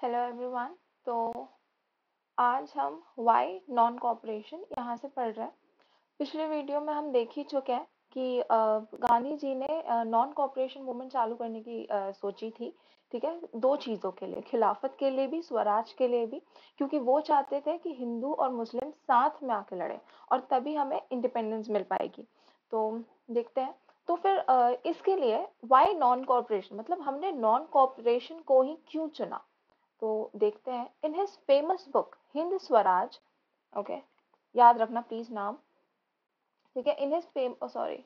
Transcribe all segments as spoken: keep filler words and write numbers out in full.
Hello everyone. तो आज हम वाई नॉन कॉपरेशन यहाँ से पढ़ रहे हैं। पिछले वीडियो में हम देख ही चुके हैं कि अ, गांधी जी ने नॉन कॉपरेशन मूवमेंट चालू करने की अ, सोची थी। ठीक है, दो चीज़ों के लिए, खिलाफत के लिए भी, स्वराज के लिए भी, क्योंकि वो चाहते थे कि हिंदू और मुस्लिम साथ में आके लड़े और तभी हमें इंडिपेंडेंस मिल पाएगी। तो देखते हैं। तो फिर अ, इसके लिए वाई नॉन कॉपरेशन, मतलब हमने नॉन कॉपरेशन को ही क्यों चुना, तो देखते हैं। In his famous book Hind Swaraj, okay, याद रखना प्लीज नाम। ठीक है, in his fame sorry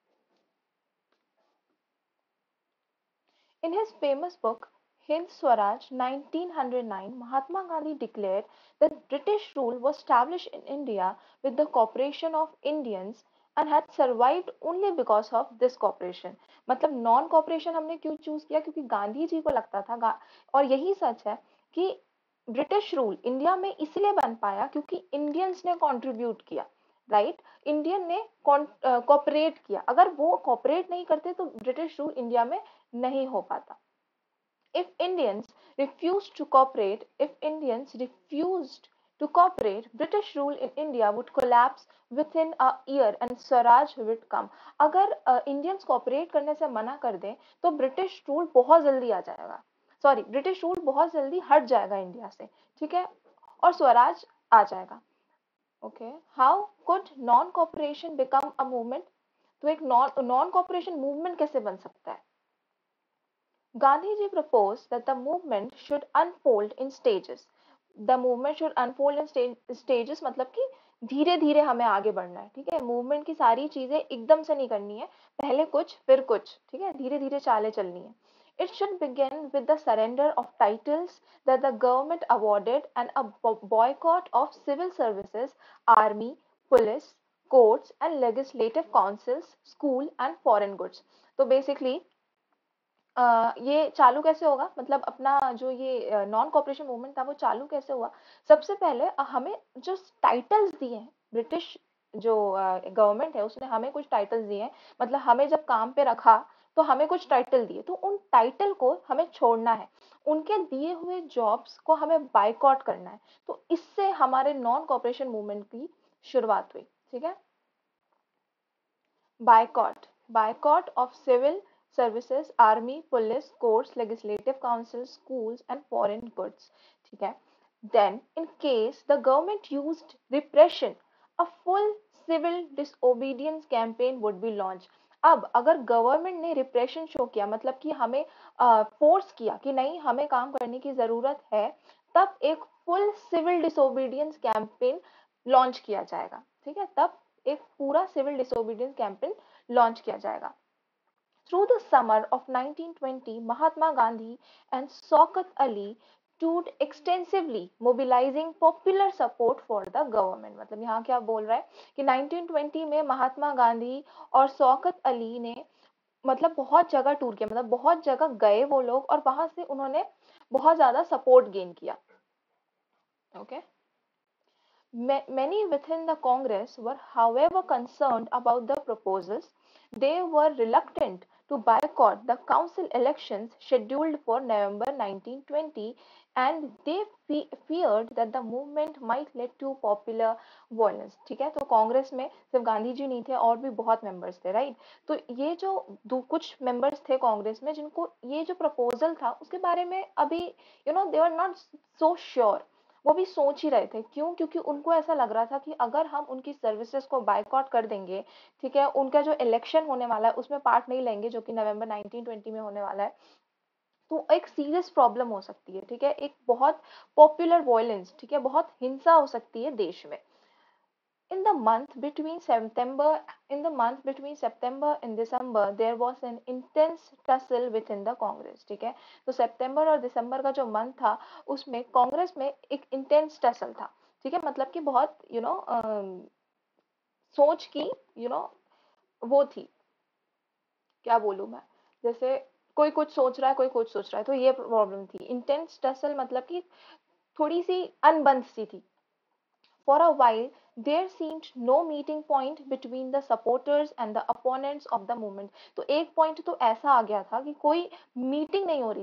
in his famous book Hind Swaraj nineteen hundred nine, Mahatma Gandhi declared that British rule was established in India with the cooperation of Indians and had survived only because of this cooperation। मतलब non cooperation हमने क्यों choose किया, क्योंकि गांधी जी को लगता था गा, और यही सच है कि ब्रिटिश रूल इंडिया में इसलिए बन पाया क्योंकि इंडियंस ने कंट्रीब्यूट किया, राइट right? इंडियन ने कॉपरेट किया। अगर वो कॉपरेट नहीं करते तो ब्रिटिश रूल इंडिया में नहीं हो पाता। If Indians refused to cooperate, if Indians refused to cooperate, British rule in India would collapse within a year and Swaraj would come। अगर इंडियंस uh, कॉपरेट करने से मना कर दें तो ब्रिटिश रूल बहुत जल्दी आ जाएगा, सॉरी ब्रिटिश रूल बहुत जल्दी हट जाएगा इंडिया से, ठीक है, और स्वराज आ जाएगा। Okay, how could non cooperation become a movement. तो एक नॉन नॉन कॉपरेशन मूवमेंट कैसे बन सकता है। Gandhi ji proposed that the movement should unfold in stages। The movement should unfold in sta- stages, मतलब कि धीरे धीरे हमें आगे बढ़ना है। ठीक है, मूवमेंट की सारी चीजें एकदम से नहीं करनी है, पहले कुछ फिर कुछ, ठीक है, धीरे धीरे चालें चलनी है। It should begin with the surrender of titles that the government awarded and a bo- boycott of civil services, army, police, courts and legislative councils, school and foreign goods। तो बेसिकली अ, ये चालू कैसे होगा, मतलब अपना जो ये non cooperation movement था वो चालू कैसे हुआ। सबसे पहले अ, हमें जो टाइटल्स दिए हैं, ब्रिटिश जो गवर्नमेंट है उसने हमें कुछ टाइटल्स दिए हैं, मतलब हमें जब काम पे रखा तो हमें कुछ टाइटल दिए, तो उन टाइटल को हमें छोड़ना है, उनके दिए हुए जॉब्स को हमें बाइकआउट करना है। तो इससे हमारे नॉन कॉपरेशन मूवमेंट की शुरुआत हुई। ठीक है, boycott boycott of civil services, army, police, courts, legislative council, schools and foreign goods. ठीक है, then in case the government used repression, a full civil disobedience campaign would be launch. अब अगर government ने रिप्रेशन शो किया, मतलब कि हमें force uh, किया कि नहीं हमें काम करने की जरूरत है, तब एक full civil disobedience campaign launch किया जाएगा। ठीक है, तब एक पूरा सिविल डिसोबीडियंस कैंपेन लॉन्च किया जाएगा। Through the summer of nineteen twenty, Mahatma Gandhi and Shaukat Ali toured extensively, mobilizing popular support for the government। मतलब यहाँ क्या बोल रहा है कि नाइनटीन ट्वेंटी में महात्मा गांधी और शौकत अली ने मतलब बहुत जगह टूर किया, मतलब बहुत जगह गए वो लोग और वहां से उन्होंने बहुत ज्यादा सपोर्ट गेन किया। Okay okay? Many within the Congress were, however, concerned about the proposals. They were reluctant to boycott the council elections scheduled for November nineteen twenty, and they fe- feared that the movement might lead to popular violence। ठीक है, तो कांग्रेस में सिर्फ गांधी जी नहीं थे, और भी बहुत मेंबर्स थे, राइट। तो ये जो दो कुछ मेंबर्स थे कांग्रेस में जिनको ये जो प्रपोजल था उसके बारे में अभी you know they are not so sure, वो भी सोच ही रहे थे। क्यों, क्योंकि उनको ऐसा लग रहा था कि अगर हम उनकी सर्विसेज को बाइकआउट कर देंगे, ठीक है, उनका जो इलेक्शन होने वाला है उसमें पार्ट नहीं लेंगे जो कि नवंबर नाइनटीन ट्वेंटी में होने वाला है, तो एक सीरियस प्रॉब्लम हो सकती है। ठीक है, एक बहुत पॉपुलर वायलेंस, ठीक है, बहुत हिंसा हो सकती है देश में। In the month between September, in the month between September and December, there was an intense tussle within the Congress। ठीक है, तो सितंबर और दिसंबर का जो मंथ था उसमें कांग्रेस में एक इंटेंस टसल था। ठीक है, मतलब कि बहुत यू you नो know, सोच की यू you नो know, वो थी, क्या बोलूं मैं, जैसे कोई कुछ सोच रहा है कोई कुछ सोच रहा है, तो ये प्रॉब्लम थी। इंटेंस टसल मतलब कि थोड़ी सी अनबन सी थी। For a while, there seemed no meeting point between the supporters and the opponents of the movement। तो एक पॉइंट तो ऐसा आ गया था कि कोई मीटिंग नहीं हो रही थी,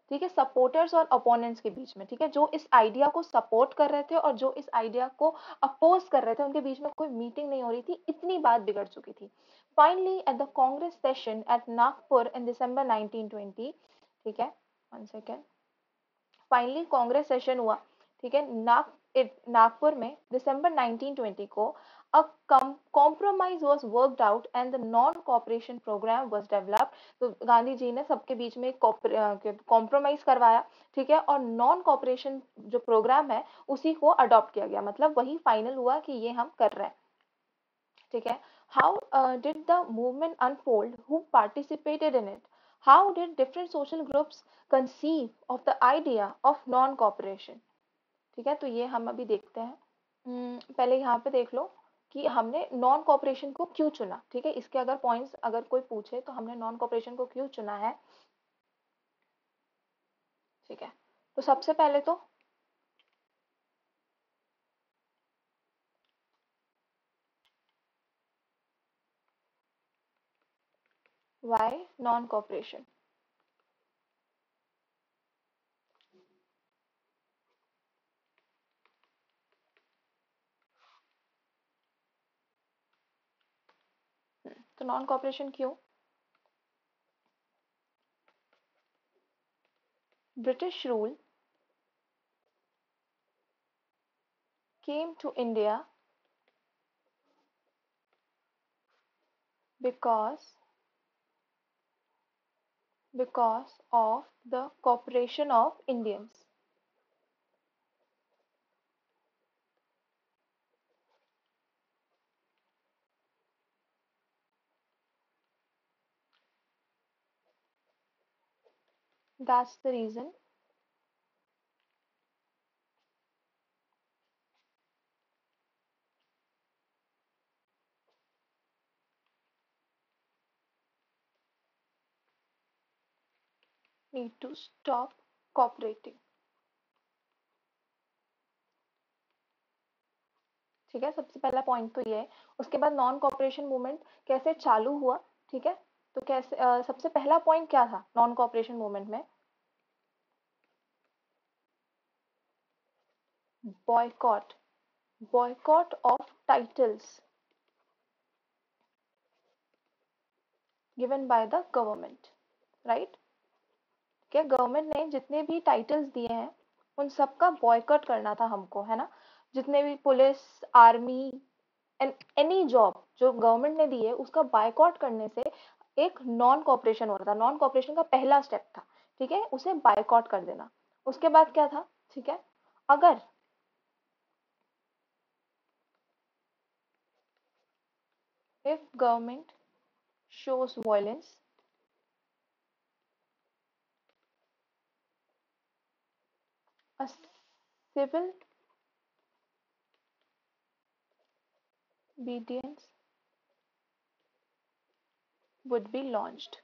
ठीक है, सपोर्टर्स और अपोनेंट्स के बीच में, ठीक है, जो इस आइडिया को सपोर्ट कर रहे थे और जो इस आइडिया को अपोज कर रहे थे, उनके बीच में कोई मीटिंग नहीं हो रही थी, इतनी बात बिगड़ चुकी थी। Finally at the Congress session at Nagpur in December nineteen twenty, ठीक है, one second, finally Congress session हुआ, ठीक है, नाग नागपुर में दिसंबर नाइनटीन ट्वेंटी को a compromise was worked out and the non cooperation program was developed। तो गांधी जी ने सबके बीच में कॉम्प्रोमाइज करवाया, ठीक है, और नॉन कॉपरेशन जो प्रोग्राम है उसी को अडॉप्ट किया गया, मतलब वही फाइनल हुआ कि ये हम कर रहे हैं, ठीक है। How did the movement unfold, who participated in it, how did different social groups conceive of the idea of non cooperation, ठीक है, तो ये हम अभी देखते हैं। हम्म, पहले यहाँ पे देख लो कि हमने नॉन कॉपरेशन को क्यों चुना, ठीक है, इसके अगर पॉइंट्स अगर कोई पूछे तो हमने नॉन कॉपरेशन को क्यों चुना है, ठीक है। तो सबसे पहले तो व्हाई नॉन कॉपरेशन, तो नॉन कॉपरेशन क्यों, British rule came to India because because of the cooperation of Indians। That's the reason। Need to stop cooperating, ठीक है, सबसे पहला पॉइंट तो ये है। उसके बाद नॉन कॉपरेशन मूवमेंट कैसे चालू हुआ, ठीक है, तो कैसे अ, सबसे पहला पॉइंट क्या था नॉन कॉपरेशन मूवमेंट में, boycott, boycott of titles given by the government, right, क्या गवर्नमेंट ने जितने भी टाइटल्स दिए हैं उन सबका बॉयकॉट करना था हमको, है ना, जितने भी police, army and any job जो गवर्नमेंट ने दी है उसका बायकॉट करने से एक नॉन कॉपरेशन हो रहा था, नॉन कॉपरेशन का पहला स्टेप था, ठीक है, उसे बायकॉट कर देना। उसके बाद क्या था, ठीक है, अगर if government shows violence, a civil obedience would be launched,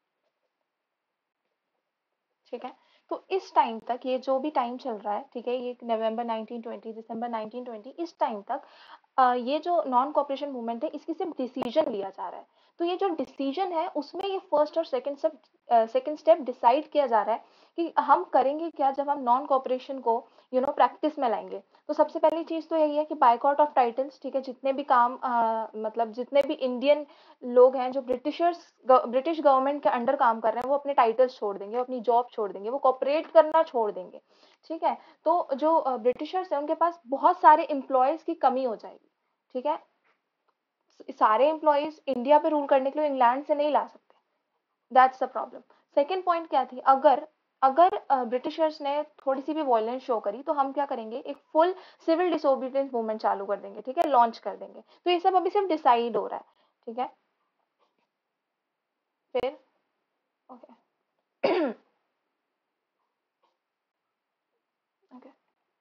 ठीक है। तो इस टाइम तक, ये जो भी टाइम चल रहा है, ठीक है, ये नवंबर नाइनटीन ट्वेंटी, दिसंबर नाइनटीन ट्वेंटी, इस टाइम तक अ, ये जो नॉन कॉपरेशन मूवमेंट है इसकी सिर्फ डिसीजन लिया जा रहा है। तो ये जो डिसीजन है उसमें ये फर्स्ट और second step second step decide किया जा रहा है कि हम करेंगे क्या जब हम नॉन कॉपरेशन को यू नो प्रैक्टिस में लाएंगे। तो सबसे पहली चीज तो यही है कि बाइकआउट ऑफ टाइटल्स, ठीक है, जितने भी काम अ, मतलब जितने भी इंडियन लोग हैं जो ब्रिटिशर्स ब्रिटिश गवर्नमेंट के अंडर काम कर रहे हैं वो अपने टाइटल्स छोड़ देंगे, वो अपनी जॉब छोड़ देंगे, वो कॉपरेट करना छोड़ देंगे, ठीक है। तो जो ब्रिटिशर्स हैं उनके पास बहुत सारे एम्प्लॉयज की कमी हो जाएगी, ठीक है, सारे एम्प्लॉयज इंडिया पे रूल करने के लिए इंग्लैंड से नहीं ला सकते, that's the problem. Second point क्या थी, अगर अगर ब्रिटिशर्स ने थोड़ी सी भी वॉयलेंस शो करी तो हम क्या करेंगे, एक फुल सिविल डिसोबीडियंस मूवमेंट चालू कर देंगे, ठीक है, लॉन्च कर देंगे। तो ये सब अभी सिर्फ डिसाइड हो रहा है, ठीक है। फिर okay okay,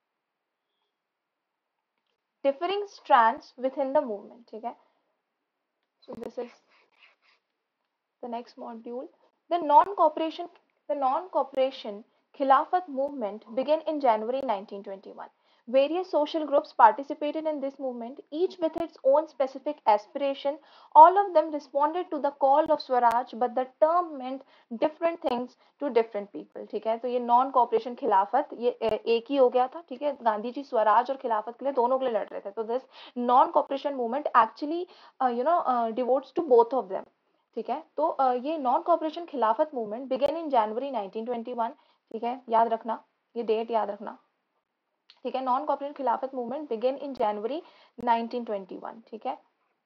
differing strands within the movement, ठीक है, so this is the next module, the non-cooperation, the non-cooperation Khilafat movement began in January nineteen twenty-one, Various social groups participated in this movement, each with its own specific aspiration. All of them responded to the call of Swaraj, but the term meant different things to different people. ठीक है, तो ये non cooperation खिलाफत ये एक ही हो गया था. ठीक है, गांधी जी स्वराज और खिलाफत के लिए दोनों के लिए लड़ रहे थे. तो this non cooperation movement actually you know devotes to both of them. ठीक है, तो uh, ये non cooperation Khilafat movement began in January nineteen twenty one. ठीक है, याद रखना, ये डेट याद रखना. ठीक है, non cooperate Khilafat movement began in January nineteen twenty one. ठीक है,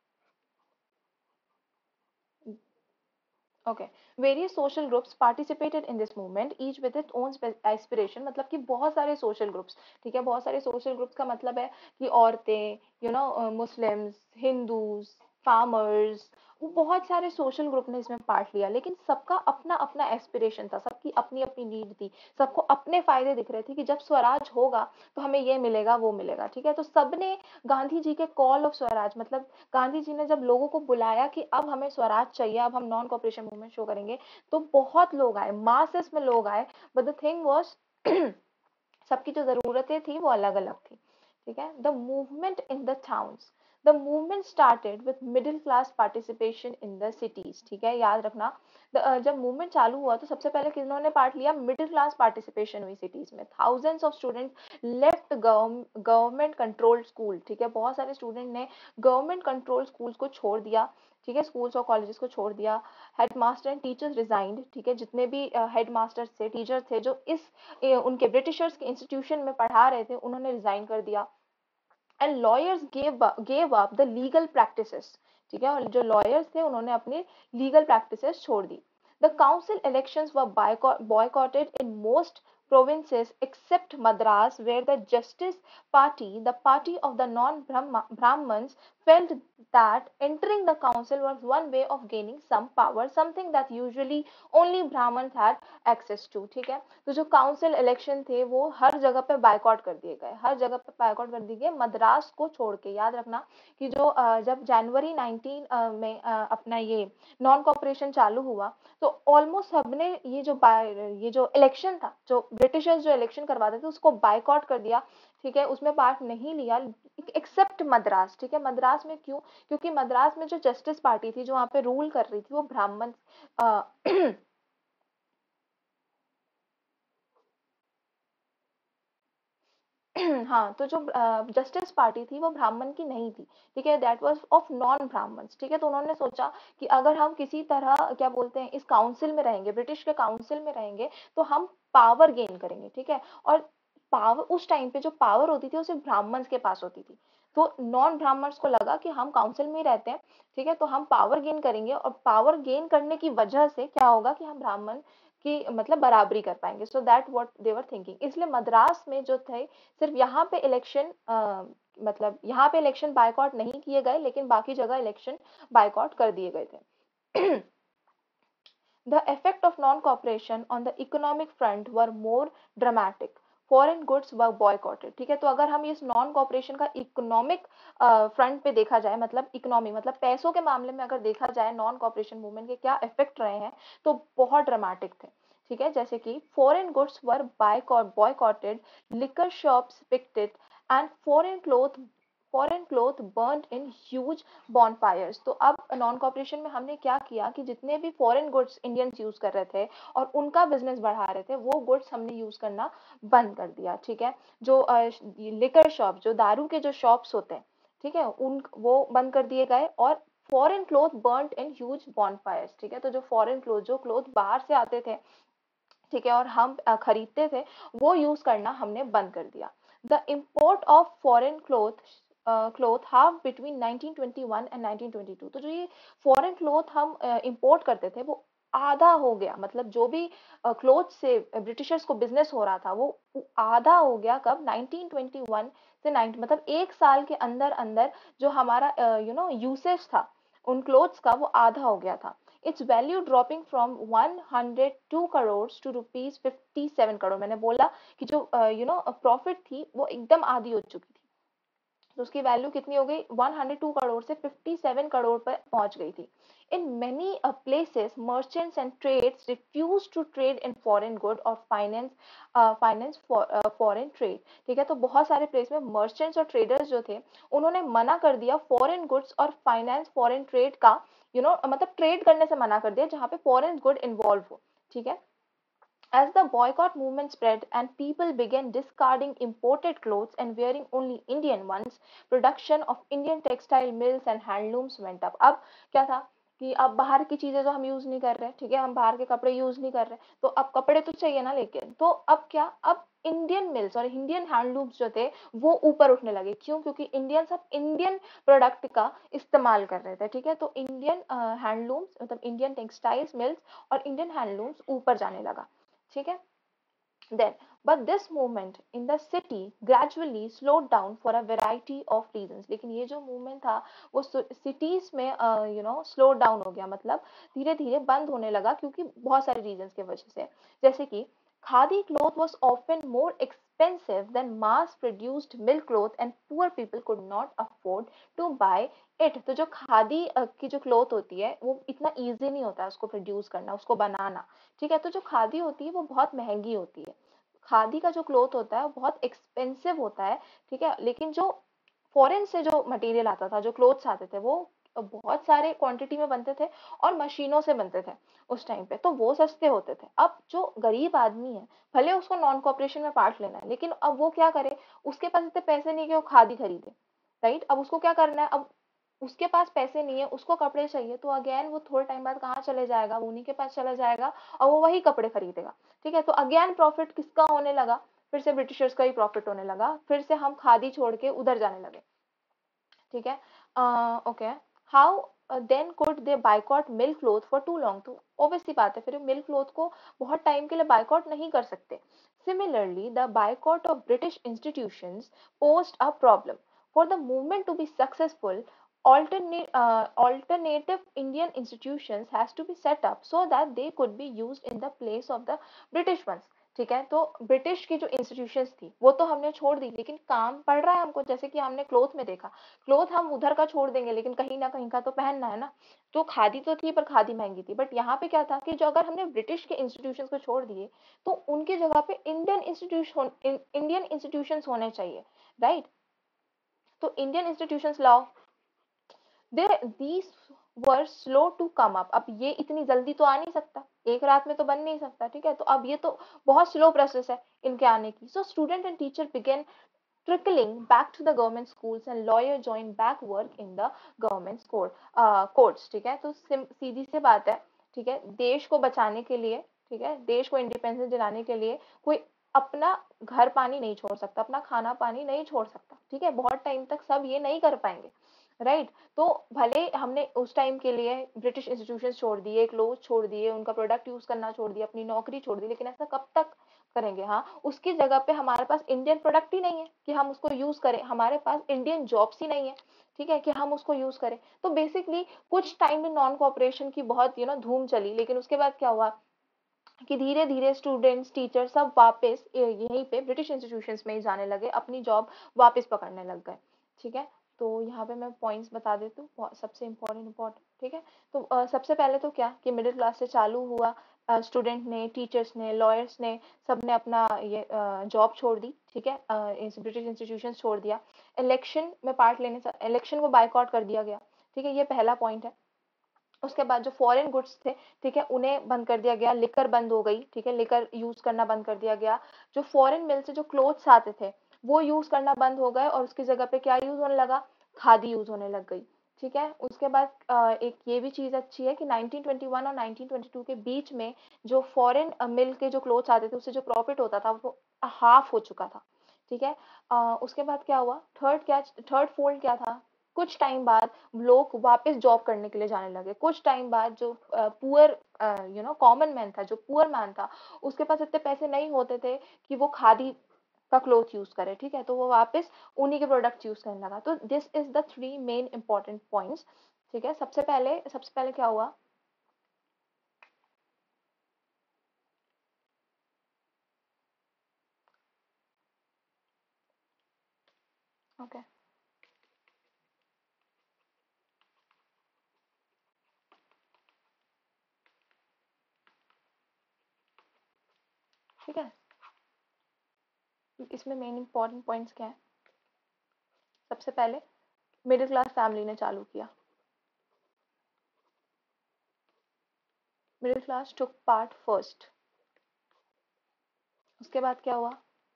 okay. Various social groups participated in this movement each with its own aspiration. मतलब कि बहुत सारे सोशल ग्रुप्स. ठीक है, बहुत सारे सोशल ग्रुप्स का मतलब है कि औरतें, you know Muslims, Hindus, farmers, वो बहुत सारे सोशल ग्रुप ने इसमें पार्ट लिया, लेकिन सबका अपना अपना एस्पिरेशन था, सबकी अपनी अपनी नीड थी, सबको अपने फायदे दिख रहे थे कि जब स्वराज होगा तो हमें ये मिलेगा वो मिलेगा. ठीक है, तो सबने गांधी जी के कॉल ऑफ स्वराज, मतलब गांधी जी ने जब लोगों को बुलाया कि अब हमें स्वराज चाहिए, अब हम नॉन कॉपरेशन मूवमेंट शो करेंगे, तो बहुत लोग आए, मासेस में लोग आए. बट द थिंग वाज सबकी जो जरूरतें थी वो अलग अलग थी. ठीक है, the movement in the towns. The movement started with middle class participation in the cities. ठीक है, याद रखना. द- अ, जब मूवमेंट चालू हुआ तो सबसे पहले किन्होंने पार्ट लिया? मिडिल क्लास पार्टिसिपेशन हुई सिटीज में. Thousands of student left government controlled school. ठीक है, बहुत सारे स्टूडेंट ने गवर्नमेंट कंट्रोल स्कूल्स को छोड़ दिया. ठीक है, स्कूल्स और कॉलेजेस को छोड़ दिया. Headmaster and teachers resigned. ठीक है, जितने भी हेडमास्टर्स थे, टीचर्स थे जो इस ए, उनके ब्रिटिशर्स के इंस्टीट्यूशन में पढ़ा रहे थे, उन्होंने रिजाइन कर दिया. And lawyers gave gave up the legal practices. ठीक है, और जो लॉयर्स थे उन्होंने अपनी लीगल प्रैक्टिसेस छोड़ दी. The council elections were boycotted in most provinces except Madras, where the Justice Party, the party of the non-Brahmins, felt that entering the council was one way of gaining some power, something that usually only Brahmins had access to. ठीक है, तो जो council election थे वो हर जगह पे boycott कर दिए गए, हर जगह पे बायकॉट कर दिए गए, मद्रास को छोड़ के. याद रखना कि जो अ, जब जनवरी नाइनटीन में अ, अपना ये नॉन कॉपरेशन चालू हुआ, तो ऑलमोस्ट सबने ये जो ये जो इलेक्शन था, जो ब्रिटिशर्स जो इलेक्शन करवाते थे उसको बायकॉट कर दिया. ठीक है, उसमें पार्ट नहीं लिया एक्सेप्ट मद्रास. ठीक है, मद्रास में क्यों? क्योंकि मद्रास में जो जस्टिस पार्टी थी जो वहां पे रूल कर रही थी वो ब्राह्मण हाँ, तो जो जस्टिस पार्टी थी वो ब्राह्मण की नहीं थी. ठीक है, that was of non Brahmans. ठीक है, तो उन्होंने सोचा कि अगर हम किसी तरह क्या बोलते हैं इस काउंसिल में रहेंगे, ब्रिटिश के काउंसिल में रहेंगे, तो हम पावर गेन करेंगे. ठीक है, और पावर उस टाइम पे जो पावर होती थी वो सिर्फ ब्राह्मण्स के पास होती थी. तो नॉन ब्राह्मण्स को लगा कि हम काउंसिल में ही रहते हैं, ठीक है, तो हम पावर गेन करेंगे, और पावर गेन करने की वजह से क्या होगा कि हम ब्राह्मण की मतलब बराबरी कर पाएंगे. So that what they were thinking. इसलिए मद्रास में जो थे, सिर्फ यहाँ पे इलेक्शन मतलब यहाँ पे इलेक्शन बायकॉट नहीं किए गए, लेकिन बाकी जगह इलेक्शन बायकॉट कर दिए गए थे. The effect of non-cooperation on the economic front were more dramatic. Foreign goods were boycotted. ठीक है, तो अगर हम इस नॉन कॉपरेशन का इकोनॉमिक फ्रंट पे देखा जाए, मतलब इकोनॉमी मतलब पैसों के मामले में अगर देखा जाए नॉन कॉपरेशन मूवमेंट के क्या इफेक्ट रहे हैं, तो बहुत ड्रामेटिक थे. ठीक है, जैसे कि foreign goods were boycotted, liquor shops picketed, and foreign cloth foreign cloth burnt in huge bonfires. तो अब नॉन कॉपरेशन में हमने क्या किया कि जितने भी फॉरेन गुड्स इंडियंस यूज कर रहे थे और उनका बिजनेस बढ़ा रहे थे, वो गुड्स हमने यूज करना बंद कर दिया. ठीक है, जो लिकर शॉप, जो दारू के जो शॉप्स होते हैं, ठीक है, उन वो बंद कर दिए गए. और foreign cloth burnt in huge bonfires. ठीक है, तो जो फॉरेन क्लोथ जो क्लोथ बाहर से आते थे, ठीक है, और हम अ, खरीदते थे, वो यूज करना हमने बंद कर दिया. The import of foreign cloth cloth half between nineteen twenty one and nineteen twenty two. तो जो ये फॉरेन क्लोथ हम इंपोर्ट करते थे वो आधा हो गया. मतलब जो भी क्लोथ से ब्रिटिशर्स को बिजनेस हो रहा था वो आधा हो गया. कब? नाइनटीन ट्वेंटी वन से नाइनटी मतलब एक साल के अंदर अंदर जो हमारा यू नो यूसेज था उन क्लोथ्स का, वो आधा हो गया था. Its value dropping from one hundred two crore to rupees fifty seven crore. मैंने बोला कि जो यू नो प्रॉफिट थी वो एकदम आधी हो चुकी थी. तो उसकी वैल्यू कितनी हो गई, एक सौ दो करोड़ से सत्तावन करोड़ पर पहुंच गई थी। In many places merchants and trades refuse to trade in foreign good और फाइनेंस फाइनेंस फॉरेन ट्रेड। ठीक है, तो बहुत सारे प्लेस में मर्चेंट्स और ट्रेडर्स जो थे उन्होंने मना कर दिया फॉरेन गुड्स और फाइनेंस फॉरेन ट्रेड का, यू you नो know, मतलब ट्रेड करने से मना कर दिया जहाँ पे फॉरेन गुड इन्वॉल्व हो। ठीक है, as the boycott movement spread and people began discarding imported clothes and wearing only Indian ones, production of Indian textile mills and handlooms went up. अब क्या था कि अब बाहर की चीजें तो हम यूज नहीं कर रहे, ठीक है, हम बाहर के कपड़े यूज नहीं कर रहे, तो अब कपड़े तो चाहिए ना, लेकिन तो अब क्या, अब इंडियन मिल्स और इंडियन हैंडलूम्स जो थे वो ऊपर उठने लगे। क्यों? क्योंकि इंडियन सब इंडियन प्रोडक्ट का इस्तेमाल कर रहे थे। ठीक है, तो इंडियन हैंडलूम्स मतलब इंडियन टेक्सटाइल्स मिल्स और इंडियन हैंडलूम्स ऊपर जाने लगा। ठीक है, then but this movement in the city gradually slowed down for a variety of reasons। लेकिन ये जो मूवमेंट था वो सिटीज में यू नो स्लो डाउन हो गया, मतलब धीरे धीरे बंद होने लगा क्योंकि बहुत सारे रीजंस की वजह से। जैसे कि khadi cloth was often more expensive than mass produced milk cloth and poor people could not afford to buy it। तो जो खादी uh, की जो क्लॉथ होती है वो इतना इजी नहीं होता है उसको प्रोड्यूस करना, उसको बनाना। ठीक है, तो जो खादी होती है वो बहुत महंगी होती है, खादी का जो क्लॉथ होता है वो बहुत एक्सपेंसिव होता है। ठीक है, लेकिन जो फॉरेन से जो मटेरियल आता था, जो क्लोथ्स आते थे, वो बहुत सारे क्वांटिटी में बनते थे और मशीनों से बनते थे उस टाइम पे, तो वो सस्ते होते थे। अब जो गरीब आदमी है, भले उसको नॉन कॉपरेशन में पार्ट लेना है, लेकिन अब वो क्या करे, उसके पास इतने पैसे नहीं कि वो खादी खरीदे। राइट, अब उसको क्या करना है, अब उसके पास पैसे नहीं है, उसको कपड़े चाहिए, तो अगेन वो थोड़े टाइम बाद कहाँ चले जाएगा, वो उन्हीं के पास चला जाएगा और वो वही कपड़े खरीदेगा। ठीक है, तो अगेन प्रॉफिट किसका होने लगा, फिर से ब्रिटिशर्स का ही प्रॉफिट होने लगा, फिर से हम खादी छोड़ के उधर जाने लगे। ठीक है, okay, how then could they boycott mill cloth for too long. तो ऑब्वियसली बात है, फिर मिल्क क्लोथ को बहुत टाइम के लिए बाइकॉट नहीं कर सकते। Similarly the boycott of British institutions posed a problem for the movement to be successful। alternate uh, alternative Indian institutions has to be set up so that they could be used in the place of the British ones। ठीक है, तो British की जो institutions थी वो तो हमने छोड़ दी, लेकिन काम पड़ रहा है हमको, जैसे कि हमने क्लोथ में देखा, क्लोथ हम उधर का छोड़ देंगे लेकिन कहीं ना कहीं का तो पहनना है ना। तो खादी तो थी पर खादी महंगी थी, बट यहाँ पे क्या था कि जो अगर हमने ब्रिटिश के इंस्टीट्यूशंस को छोड़ दिए तो उनकी जगह पे इंडियन इंस्टीट्यूशन इंडियन इंस्टीट्यूशंस होने चाहिए। राइट, तो इंडियन इंस्टीट्यूशंस लाओ, they these were slow to come up. अब ये इतनी जल्दी तो आ नहीं सकता, एक रात में तो बन नहीं सकता। ठीक है, तो अब ये तो बहुत स्लो प्रोसेस है इनके आने की। So student and teacher began trickling back to the government schools and lawyer joined back work in the government court uh, courts। ठीक है, तो सीधी सी बात है, ठीक है, देश को बचाने के लिए, ठीक है, देश को इंडिपेंडेंस दिलाने के लिए कोई अपना घर पानी नहीं छोड़ सकता, अपना खाना पानी नहीं छोड़ सकता। ठीक है, बहुत टाइम तक सब ये नहीं कर पाएंगे। राइट, तो भले हमने उस टाइम के लिए ब्रिटिश इंस्टीट्यूशन छोड़ दिए, क्लोथ छोड़ दिए, उनका प्रोडक्ट यूज करना छोड़ दिया, अपनी नौकरी छोड़ दी, लेकिन ऐसा कब तक करेंगे। हाँ, उसकी जगह पे हमारे पास इंडियन प्रोडक्ट ही नहीं है कि हम उसको यूज करें, हमारे पास इंडियन जॉब्स ही नहीं है, ठीक है, कि हम उसको यूज करें। तो बेसिकली कुछ टाइम में नॉन कोऑपरेशन की बहुत यू नो धूम चली, लेकिन उसके बाद क्या हुआ कि धीरे धीरे स्टूडेंट्स टीचर सब वापस यहीं पे ब्रिटिश इंस्टीट्यूशंस में ही जाने लगे, अपनी जॉब वापस पकड़ने लग गए। ठीक है, तो यहाँ पे मैं पॉइंट्स बता देती हूँ सबसे इम्पोर्टेंट इम्पोर्टेंट। ठीक है, तो uh, सबसे पहले तो क्या कि मिडिल क्लास से चालू हुआ, स्टूडेंट uh, ने, टीचर्स ने, लॉयर्स ने, सब ने अपना ये जॉब uh, छोड़ दी। ठीक है, ब्रिटिश इंस्टीट्यूशन छोड़ दिया, इलेक्शन में पार्ट लेने से इलेक्शन को बाइकआउट कर दिया गया। ठीक है, ये पहला पॉइंट है। उसके बाद जो फॉरेन गुड्स थे, ठीक है, उन्हें बंद कर दिया गया, लिकर बंद हो गई। ठीक है, लिकर यूज करना बंद कर दिया गया। जो फॉरेन मिल से जो क्लोथ्स आते थे वो यूज करना बंद हो गए और उसकी जगह पे क्या यूज होने लगा, खादी यूज होने लग गई। ठीक है, उसके बाद एक ये भी चीज अच्छी है कि नाइनटीन ट्वेंटी वन और नाइनटीन ट्वेंटी टू के बीच में जो फॉरेन मिल के जो क्लोथ्स आते थे उससे जो प्रॉफिट होता था वो हाफ हो चुका था। ठीक है, उसके बाद क्या हुआ, थर्ड क्या थर्ड फोल्ड क्या था, कुछ टाइम बाद लोग वापस जॉब करने के लिए जाने लगे। कुछ टाइम बाद जो poor you know common man था, जो पुअर मैन था, उसके पास इतने पैसे नहीं होते थे कि वो खादी का क्लोथ यूज करे। ठीक है, तो वो वापस उन्हीं के प्रोडक्ट यूज करने लगा। तो this is the three main important points. ठीक है, सबसे पहले सबसे पहले क्या हुआ, ओके okay. इसमें मेन इंपॉर्टेंट पॉइंट्स क्या है? सबसे पहले मिडिल क्लास फैमिली ने चालू किया, middle class took part first. उसके बाद क्या हुआ?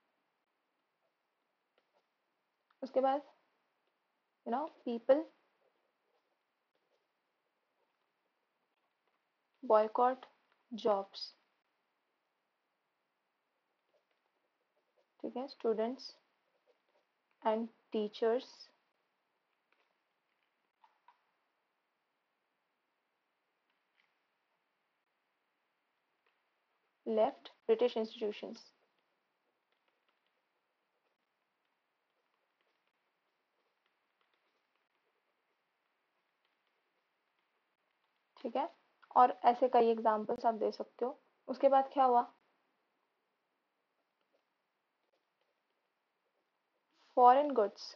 उसके बाद you know people boycott jobs, ठीक है, students and teachers left British institutions. ठीक है, और ऐसे कई एग्जांपल्स आप दे सकते हो। उसके बाद क्या हुआ? फॉरेन गुड्स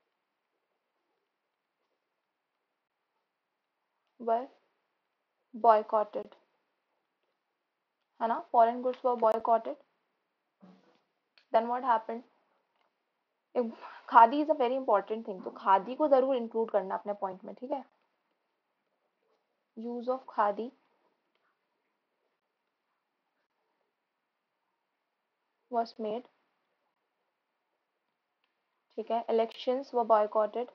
वर बॉयकॉटेड, है ना, foreign goods were boycotted. Then what happened? Khadi is a very important thing, तो खादी को जरूर इंक्लूड करना अपने पॉइंट में, ठीक है। Use of khadi was made, ठीक है, इलेक्शंस वर बॉयकॉटेड,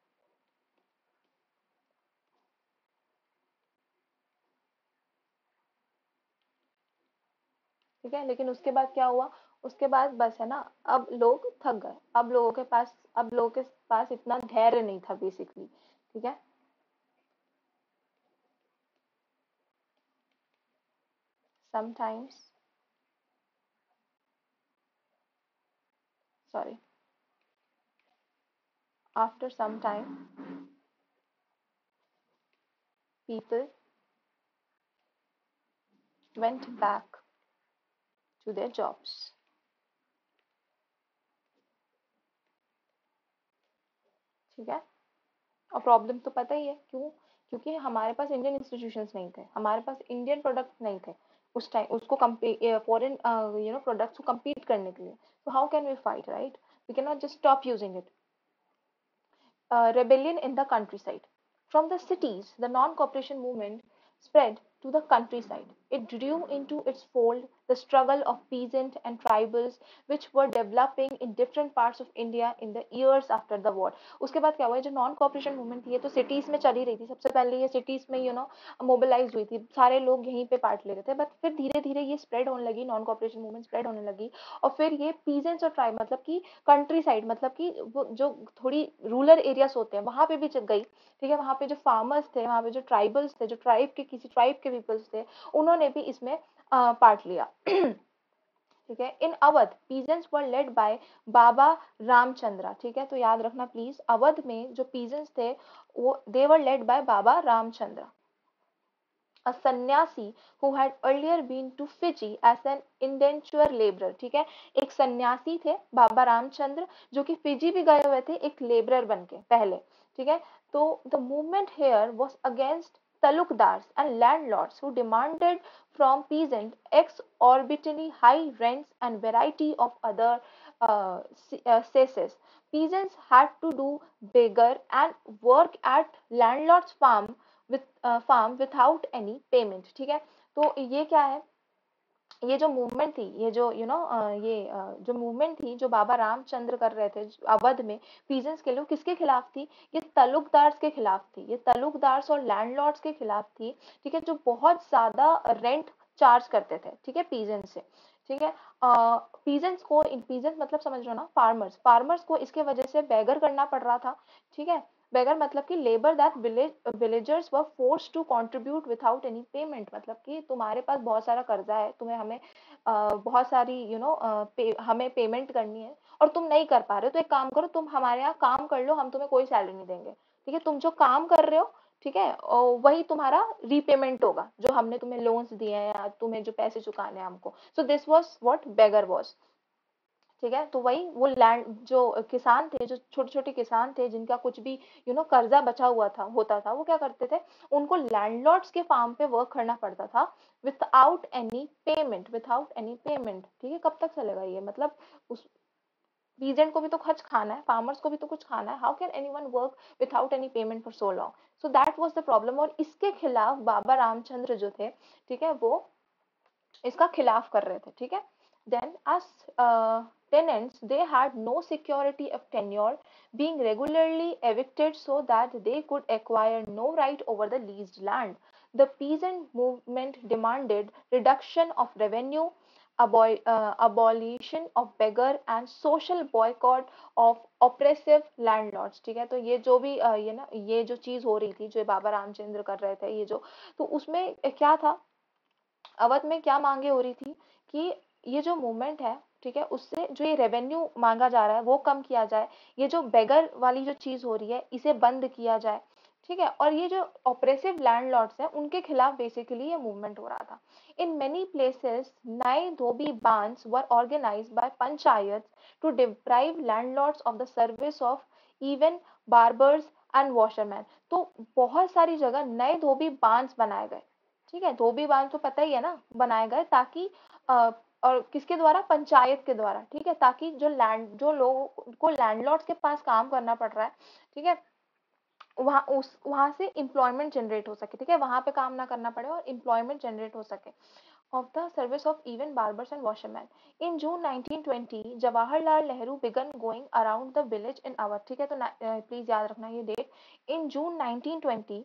ठीक है, लेकिन उसके बाद क्या हुआ? उसके बाद बस है ना, अब लोग थक गए, अब लोगों के पास अब लोगों के पास इतना धैर्य नहीं था बेसिकली, ठीक है। Sometimes, sorry, after some time people went back to their jobs, ठीक है। और प्रॉब्लम तो पता ही है क्यों? क्योंकि हमारे पास इंडियन इंस्टीट्यूशंस नहीं थे, हमारे पास इंडियन प्रोडक्ट नहीं थे उस टाइम, उसको फॉरेन यू नो प्रोडक्ट्स को compete करने के लिए। so how can we fight, right? We cannot just stop using it. Uh, rebellion in the countryside. From the cities, the non-cooperation movement spread to the countryside. It drew into its fold the struggle of peasant and tribals which were developing in different parts of India in the years after the war. उसके बाद क्या हुआ? जो non cooperation movement थी ये तो cities में चली रही थी, सबसे पहले ये सिटीज में यू नो मोबिलाइज हुई थी, सारे लोग यहीं पे पार्ट ले रहे थे, बट फिर धीरे धीरे ये स्प्रेड होने लगी, नॉन कॉपरेशन मूवमेंट स्प्रेड होने लगी, और फिर ये पीजेंट्स और ट्राइब मतलब कि कंट्री साइड, मतलब कि वो जो थोड़ी रूरल एरियाज होते हैं वहां पे भी गई, ठीक है। वहां पे जो फार्मर्स थे, वहां पे जो ट्राइबल्स थे, जो ट्राइब के किसी ट्राइब के पीपल्स थे, उन्होंने भी इसमें पार्ट लिया। ठीक है। In Awadh peasants were led by Baba Ramchandra, ठीक है, तो याद रखना प्लीज, अवध में जो पीजेंट्स थे वो they were led by Baba Ramchandra, a sannyasi who had earlier been to Fiji as an indentured laborer, ठीक है। एक सन्यासी थे बाबा रामचंद्र जो कि फिजी भी गए हुए थे एक लेबरर बन के पहले, ठीक है। तो the movement here was against talukdars and landlords who demanded from peasant exorbitantly high rents and variety of other uh, uh, cesses. Peasants had to do beggar and work at landlord's farm with farm without any payment, ठीक है। तो ये क्या है? ये जो movement थी, ये जो यू you नो know, ये uh, जो मूवमेंट थी जो बाबा रामचंद्र कर रहे थे अवध में पीजेंट्स के लिए, किसके खिलाफ थी? ये तलुकदार्स के खिलाफ थी, ये तलुकदार्स और लैंडलॉर्ड्स के खिलाफ थी, ठीक है, जो बहुत ज्यादा रेंट चार्ज करते थे, ठीक है, पीजेंट्स से, ठीक है। पीजेंट्स को, इन पीजेंट्स मतलब समझ रहे हो ना, फार्मर्स, फार्मर्स को इसके वजह से बेगर करना पड़ रहा था, ठीक है। बेगर मतलब कि labour that village villagers were force to contribute without any payment, मतलब कि तुम्हारे पास बहुत सारा कर्जा है, तुम्हें हमें uh, बहुत सारी you you know know, uh, पे, हमें पेमेंट करनी है और तुम नहीं कर पा रहे हो, तो एक काम करो, तुम हमारे यहाँ काम कर लो, हम तुम्हें कोई सैलरी नहीं देंगे, ठीक है, तुम जो काम कर रहे हो, ठीक है, और वही तुम्हारा रीपेमेंट होगा, जो हमने तुम्हें लोन्स दिए हैं या तुम्हें जो पैसे चुकाने हैं हमको। So this was what begar was, ठीक है। तो वही वो लैंड जो किसान थे, जो छोटे छोटे किसान थे जिनका कुछ भी यू नो कर्जा बचा हुआ था होता था, वो क्या करते थे, उनको लैंडलॉर्ड्स के फार्म पे वर्क करना पड़ता था without any payment, without any payment, ठीक है। कब तक चलेगा ये? मतलब उस पीजेंट को भी तो कुछ खाना है, फार्मर्स को भी तो कुछ खाना है. How can anyone work without any payment for so long? So that was the problem. और इसके खिलाफ बाबा रामचंद्र जो थे, ठीक है, वो इसका खिलाफ कर रहे थे. ठीक है. Then as uh, tenants they had no security of tenure, being regularly evicted so that they could acquire no right over the leased land. The peasant movement demanded reduction of revenue, abo- uh, abolition of beggar and social boycott of oppressive landlords. ठीक है. तो ये जो भी uh, ये ना ये जो चीज हो रही थी, जो बाबा रामचंद्र कर रहे थे, ये जो, तो उसमें क्या था, अवध में क्या मांगे हो रही थी कि ये जो मूवमेंट है, ठीक है, उससे जो ये रेवेन्यू मांगा जा रहा है वो कम किया जाए, ये जो बेगर वाली जो चीज हो रही है इसे बंद किया जाए. ठीक है. और ये जो ऑपरेसिव लैंडलॉर्ड्स हैं उनके खिलाफ बेसिकली ये मूवमेंट हो रहा था. इन many places nai dhobi bandhs were organised by panchayat to deprive landlords of the service of even barbers and washerman. तो बहुत सारी जगह नए धोबी बांस बनाए गए. ठीक है. धोबी बांध तो पता ही है ना, बनाए गए ताकि अ, और किसके द्वारा, पंचायत के द्वारा. ठीक है. ताकि जो लैंड जो लोगों को लैंडलॉर्ड्स के पास काम करना पड़ रहा है, ठीक है, वहां उस वहां से एम्प्लॉयमेंट जनरेट हो सके. ठीक है. वहां पे काम ना करना पड़े और एम्प्लॉयमेंट जनरेट हो सके. Of the service of even barbers and washerman. In June nineteen twenty Jawaharlal Nehru began going around the village in Awadh. ठीक है. तो प्लीज याद रखना ये date. In June nineteen twenty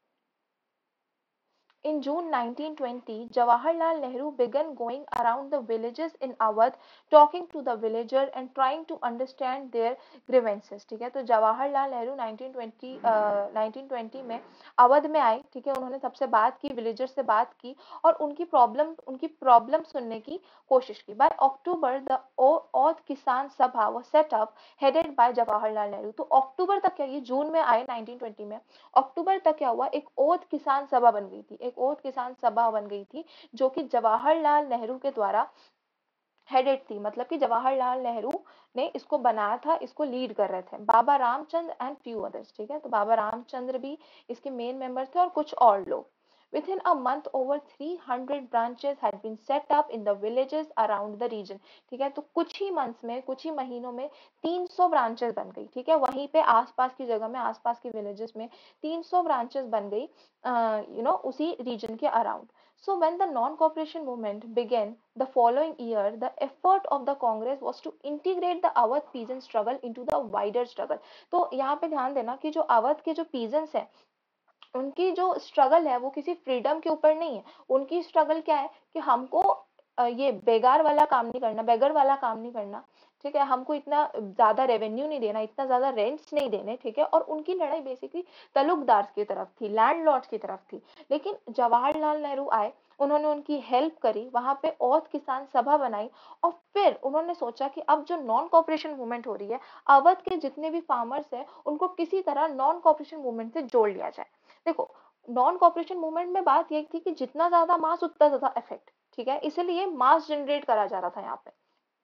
In June nineteen twenty, Jawaharlal Nehru began going around the villages in Awadh, talking to the villagers and trying to understand their grievances. ठीक है. तो Jawaharlal Nehru nineteen twenty nineteen twenty में अवध में आए. ठीक है. उन्होंने सबसे बात की, विलेजर से बात की और उनकी प्रॉब्लम उनकी प्रॉब्लम सुनने की कोशिश की. बाय अक्टूबर द औध किसान सभा was set up headed by Jawaharlal Nehru. तो अक्टूबर तक क्या, ये जून में आए नाइनटीन ट्वेंटी में, अक्टूबर तक क्या हुआ, एक ओध किसान सभा बन गई थी. एक ओध किसान सभा बन गई थी जो कि जवाहरलाल नेहरू के द्वारा हेडेड थी. मतलब कि जवाहरलाल नेहरू ने इसको बनाया था, इसको लीड कर रहे थे Baba Ramchandra and few others. ठीक है. तो बाबा रामचंद्र भी इसके मेन मेंबर थे और कुछ और लोग. Within a month, over three hundred branches had been set up in the villages around the region. ठीक है. तो कुछ ही मंथ्स में, कुछ ही महीनों में तीन सौ ब्रांचेस बन गई. ठीक है. वहीं पे आसपास की जगह में, आसपास के विलेजेस में तीन सौ ब्रांचेस बन गई, यू नो, उसी रीजन के around. So when the non-cooperation movement began the following year, the effort of the Congress was to integrate the Awadh peasant struggle into the wider struggle. तो यहाँ पे ध्यान देना कि जो अवध के जो peasants हैं, उनकी जो स्ट्रगल है वो किसी फ्रीडम के ऊपर नहीं है. उनकी स्ट्रगल क्या है कि हमको अ, ये बेगार वाला काम नहीं करना, बेगर वाला काम नहीं करना. ठीक है. हमको इतना ज्यादा रेवेन्यू नहीं देना, इतना ज्यादा रेंट्स नहीं देने. ठीक है. और उनकी लड़ाई बेसिकली तलुकदार की तरफ थी, लैंडलॉर्ड्स की तरफ थी. लेकिन जवाहरलाल नेहरू आए, उन्होंने उनकी हेल्प करी, वहां पे औध किसान सभा बनाई और फिर उन्होंने सोचा कि अब जो नॉन कॉपरेशन मूवमेंट हो रही है, अवध के जितने भी फार्मर्स हैं उनको किसी तरह नॉन कॉपरेशन मूवमेंट से जोड़ लिया जाए. देखो, नॉन कॉपरेशन मूवमेंट में बात ये थी कि जितना ज्यादा मास उतना ज्यादा इफेक्ट. ठीक है. इसलिए मास जनरेट करा जा रहा था यहाँ पे.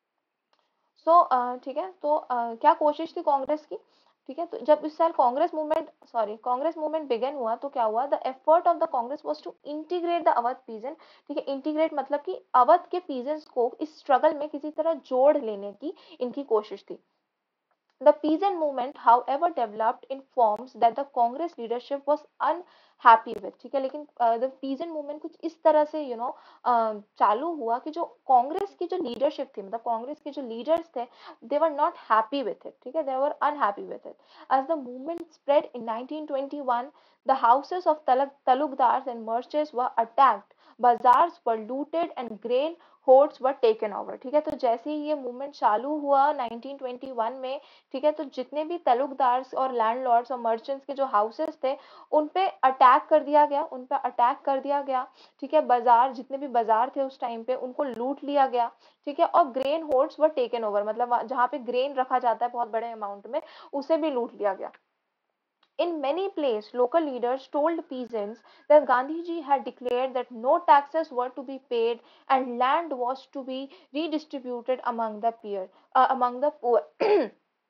सो so, ठीक है. तो uh, क्या कोशिश थी कांग्रेस की. ठीक है. तो जब इस साल Congress movement sorry Congress movement began हुआ तो क्या हुआ, the effort of the Congress was to integrate the Awadh peasant. ठीक है. इंटीग्रेट मतलब कि अवध के पीजेंट्स को इस स्ट्रगल में किसी तरह जोड़ लेने की इनकी कोशिश थी. The peasant movement, however, developed in forms that the Congress leadership was unhappy with. ठीक है. लेकिन द पीजेंट मूवमेंट कुछ इस तरह से यू you नो know, चालू हुआ कि जो कांग्रेस की जो लीडरशिप थी, मतलब कांग्रेस के जो लीडर्स थे, they were not happy with it. ठीक है. they were unhappy with it. As the movement spread in nineteen twenty-one, the houses of Taluk Talukdars and merchants were attacked, bazaars were looted and grain hoards were taken over. ठीक है. तो जैसे ही ये movement चालू हुआ nineteen twenty one में, ठीक है, तो जितने भी तलुकदार्स और लैंडलॉर्ड्स और मर्चेंट्स के जो हाउसेस थे उन पे अटैक कर दिया गया, उन पे अटैक कर दिया गया. ठीक है. बाजार, जितने भी बाजार थे उस टाइम पे, उनको लूट लिया गया. ठीक है. और grain hoards were taken over, मतलब जहाँ पे ग्रेन रखा जाता है बहुत बड़े अमाउंट में, उसे भी लूट लिया गया. In many places, local leaders told peasants that Gandhiji had declared that no taxes were to be paid and land was to be redistributed among the peer, uh, among the poor.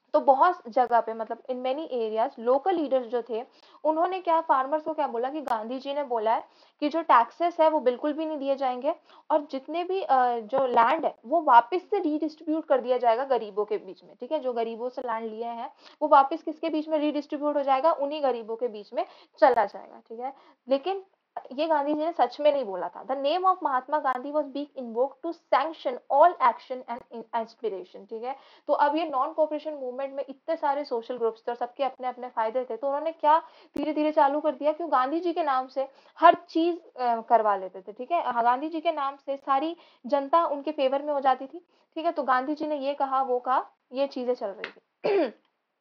तो बहुत जगह पे मतलब in many areas local leaders जो थे, उन्होंने क्या farmers को क्या बोला कि गांधी जी ने बोला है कि जो टैक्सेस है वो बिल्कुल भी नहीं दिए जाएंगे, और जितने भी अ, जो लैंड है वो वापस से रीडिस्ट्रीब्यूट कर दिया जाएगा गरीबों के बीच में। ठीक है, जो गरीबों से लैंड लिए हैं वो वापस किसके बीच में रीडिस्ट्रीब्यूट हो जाएगा, उन्हीं गरीबों के बीच में चला जाएगा। ठीक है, लेकिन ये गांधी जी ने सच में नहीं बोला था। The name of Mahatma Gandhi was being invoked to sanction all action and inspiration. ठीक है, तो अब ये नॉन कॉपरेशन मूवमेंट में इतने सारे सोशल ग्रुप्स थे और सबके अपने अपने फायदे थे, तो उन्होंने क्या धीरे धीरे चालू कर दिया कि वो गांधी जी के नाम से हर चीज अ, करवा लेते थे। ठीक है, हाँ, गांधी जी के नाम से सारी जनता उनके फेवर में हो जाती थी। ठीक है, तो गांधी जी ने ये कहा वो कहा, ये चीजें चल रही थी।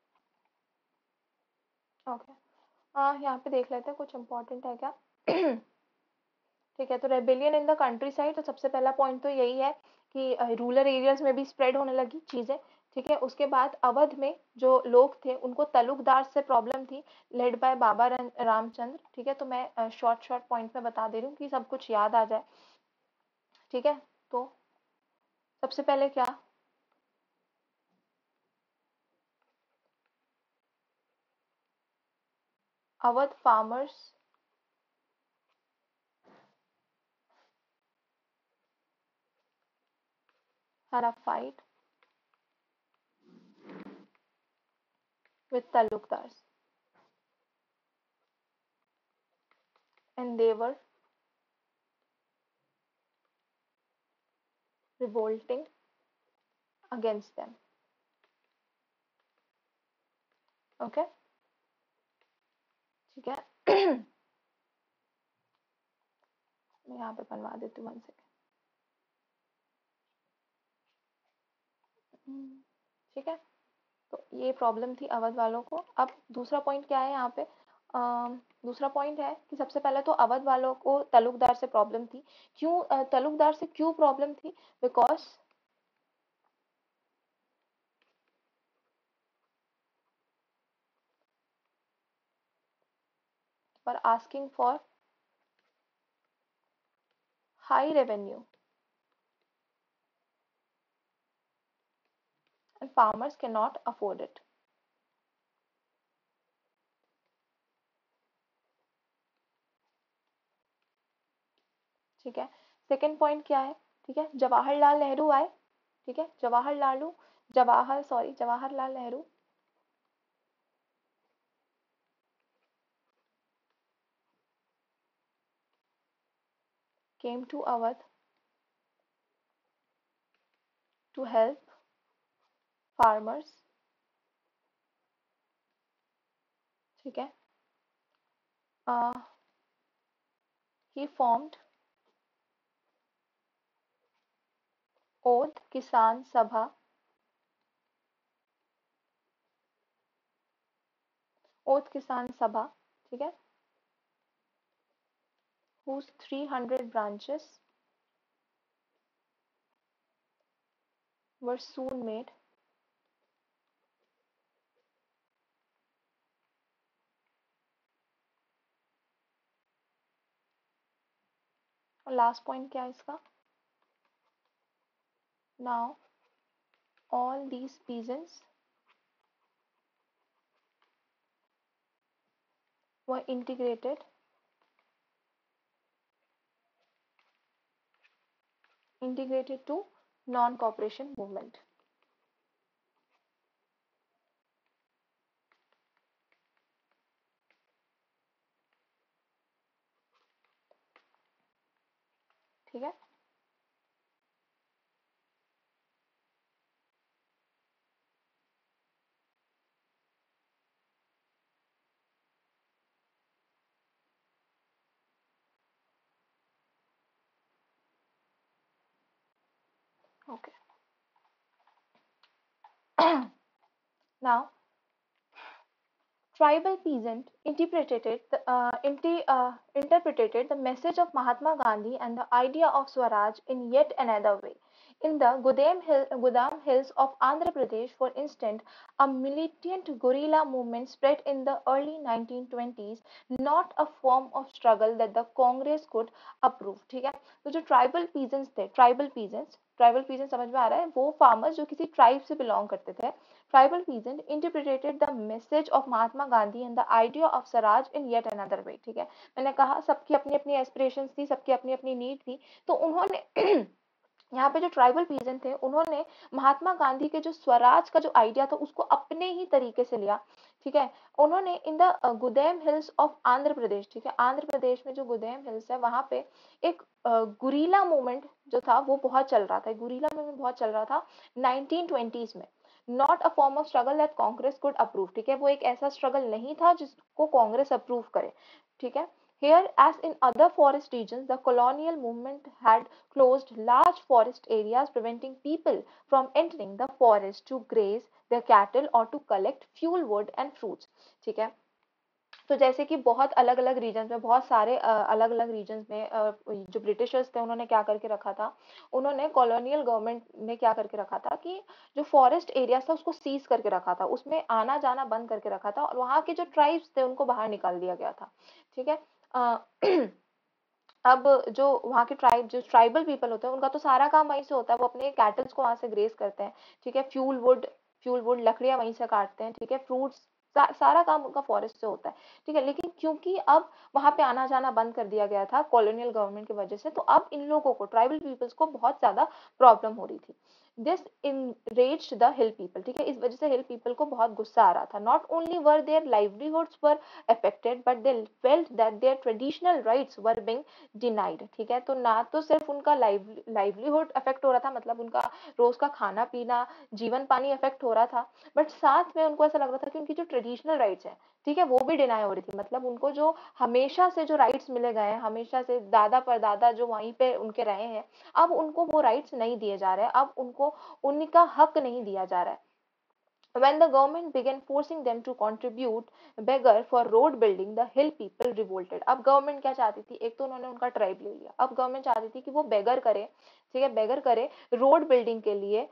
ओके, हाँ यहाँ पे देख लेते हैं कुछ इंपॉर्टेंट है क्या। ठीक है, तो rebellion in the country side, तो सबसे पहला पॉइंट तो यही है कि रूरल एरियाज में भी स्प्रेड होने लगी चीजें। ठीक है, उसके बाद अवध में जो लोग थे उनको तलुकदार से प्रॉब्लम थी, लेड बाय बाबा रन- रामचंद्र। ठीक है, तो मैं शॉर्ट शॉर्ट पॉइंट में बता दे रही हूँ कि सब कुछ याद आ जाए। ठीक है, तो सबसे पहले क्या, Awadh farmers had a fight with talukdars, and they were revolting against them. Okay, ठीक है। मैं यहाँ पे बनवा देती हूँ वन सेकेंड। ठीक है, तो ये प्रॉब्लम थी अवध वालों को। अब दूसरा पॉइंट क्या है यहाँ पे, अम, दूसरा पॉइंट है कि सबसे पहले तो अवध वालों को तलुकदार से प्रॉब्लम थी। क्यों अ, तलुकदार से क्यों प्रॉब्लम थी, because for asking for high revenue and farmers can not afford it. ठीक है, सेकेंड पॉइंट क्या है, ठीक है, जवाहरलाल नेहरू आए। ठीक है, Jawaharlal Jawahar sorry Jawaharlal Nehru came to Awadh to help farmers। ठीक है, uh, he formed ओध किसान सभा, ओध किसान सभा। ठीक है, whose three hundred branches were soon made और लास्ट पॉइंट क्या है इसका, now all these peasants were integrated integrated to non cooperation movement। ठीक है, okay. now tribal peasant interpreted the, uh, inti, uh, interpreted the message of Mahatma Gandhi and the idea of Swaraj in yet another way। In the Gudam, Hill, Gudam Hills of Andhra Pradesh, for instance, a militant guerrilla movement spread in the early nineteen twenties, not a form of struggle that the Congress could approve. ठीक है, तो जो tribal peasants थे, tribal peasants tribal peasant समझ में आ रहा है, वो फार्मर्स जो किसी ट्राइब से बिलोंग करते थे, tribal peasant interpreted the message of Mahatma Gandhi and the idea of swaraj in yet another way. ठीक है, मैंने कहा सबकी अपनी अपनी एस्पिरेशंस थी, सबकी अपनी अपनी नीड थी, तो उन्होंने यहाँ पे जो ट्राइबल पीजन थे उन्होंने महात्मा गांधी के जो स्वराज का जो आइडिया था उसको अपने ही तरीके से लिया. ठीक है, उन्होंने in the Gudem hills of Andhra Pradesh, ठीक है, आंध्र प्रदेश में जो गुदेम हिल्स है वहां पे एक गुरीला मूवमेंट जो था वो बहुत चल रहा था, गुरीला मूवमेंट बहुत चल रहा था नाइनटीन ट्वेंटीज में. Not a form of struggle that Congress could approve. ठीक है, वो एक ऐसा स्ट्रगल नहीं था जिसको कांग्रेस अप्रूव करे. ठीक है, here, as in other forest regions, the colonial movement had closed large forest areas, preventing people from entering the forest to graze their cattle or to collect fuel wood and fruits. ठीक है, तो जैसे कि बहुत अलग अलग reason में, बहुत सारे अलग अलग रीजन में अ, जो ब्रिटिशर्स थे उन्होंने क्या करके रखा था, उन्होंने कॉलोनियल गवर्नमेंट ने क्या करके रखा था कि जो फॉरेस्ट एरिया था उसको सीज करके रखा था, उसमें आना जाना बंद करके रखा था और वहाँ के जो ट्राइब्स थे उनको बाहर निकाल दिया गया था. ठीक है, अ, अब जो वहाँ के ट्राइब जो ट्राइबल पीपल होते हैं उनका तो सारा काम वहीं से होता है, वो अपने कैटल्स को वहाँ से ग्रेस करते हैं. ठीक है, फ्यूल वुड फ्यूल वुड लकड़ियाँ वहीं से काटते हैं. ठीक है, फ्रूट्स सा, सारा काम उनका फॉरेस्ट से होता है. ठीक है, लेकिन क्योंकि अब वहाँ पे आना जाना बंद कर दिया गया था कॉलोनियल गवर्नमेंट की वजह से, तो अब इन लोगों को ट्राइबल पीपल्स को बहुत ज्यादा प्रॉब्लम हो रही थी. This enraged the hill people. ठीक है, इस वजह से हिल पीपल को बहुत गुस्सा आ रहा था. Not only were their livelihoods were affected but they felt that their traditional rights were being denied. ठीक है, तो ना तो सिर्फ उनका लाइव लाइवलीहुड अफेक्ट हो रहा था, मतलब उनका रोज का खाना पीना जीवन पानी अफेक्ट हो रहा था, बट साथ में उनको ऐसा लग रहा था कि उनकी जो ट्रेडिशनल राइट्स है, ठीक है, वो भी डिनाई हो रही थी. मतलब उनको जो हमेशा से जो राइट्स मिले गए हैं, हमेशा से दादा परदादा जो वहीं पे उनके रहे हैं, अब उनको वो राइट्स नहीं दिए जा रहे हैं, अब उनको उनका हक नहीं दिया जा रहा है. When the government began forcing them to contribute beggar for road building, the hill people revolted. अब गवर्नमेंट क्या चाहती थी, एक तो उन्होंने उनका ट्राइब ले लिया, अब गवर्नमेंट चाहती थी कि वो बेगर करे. ठीक है, बेगर करे रोड बिल्डिंग के लिए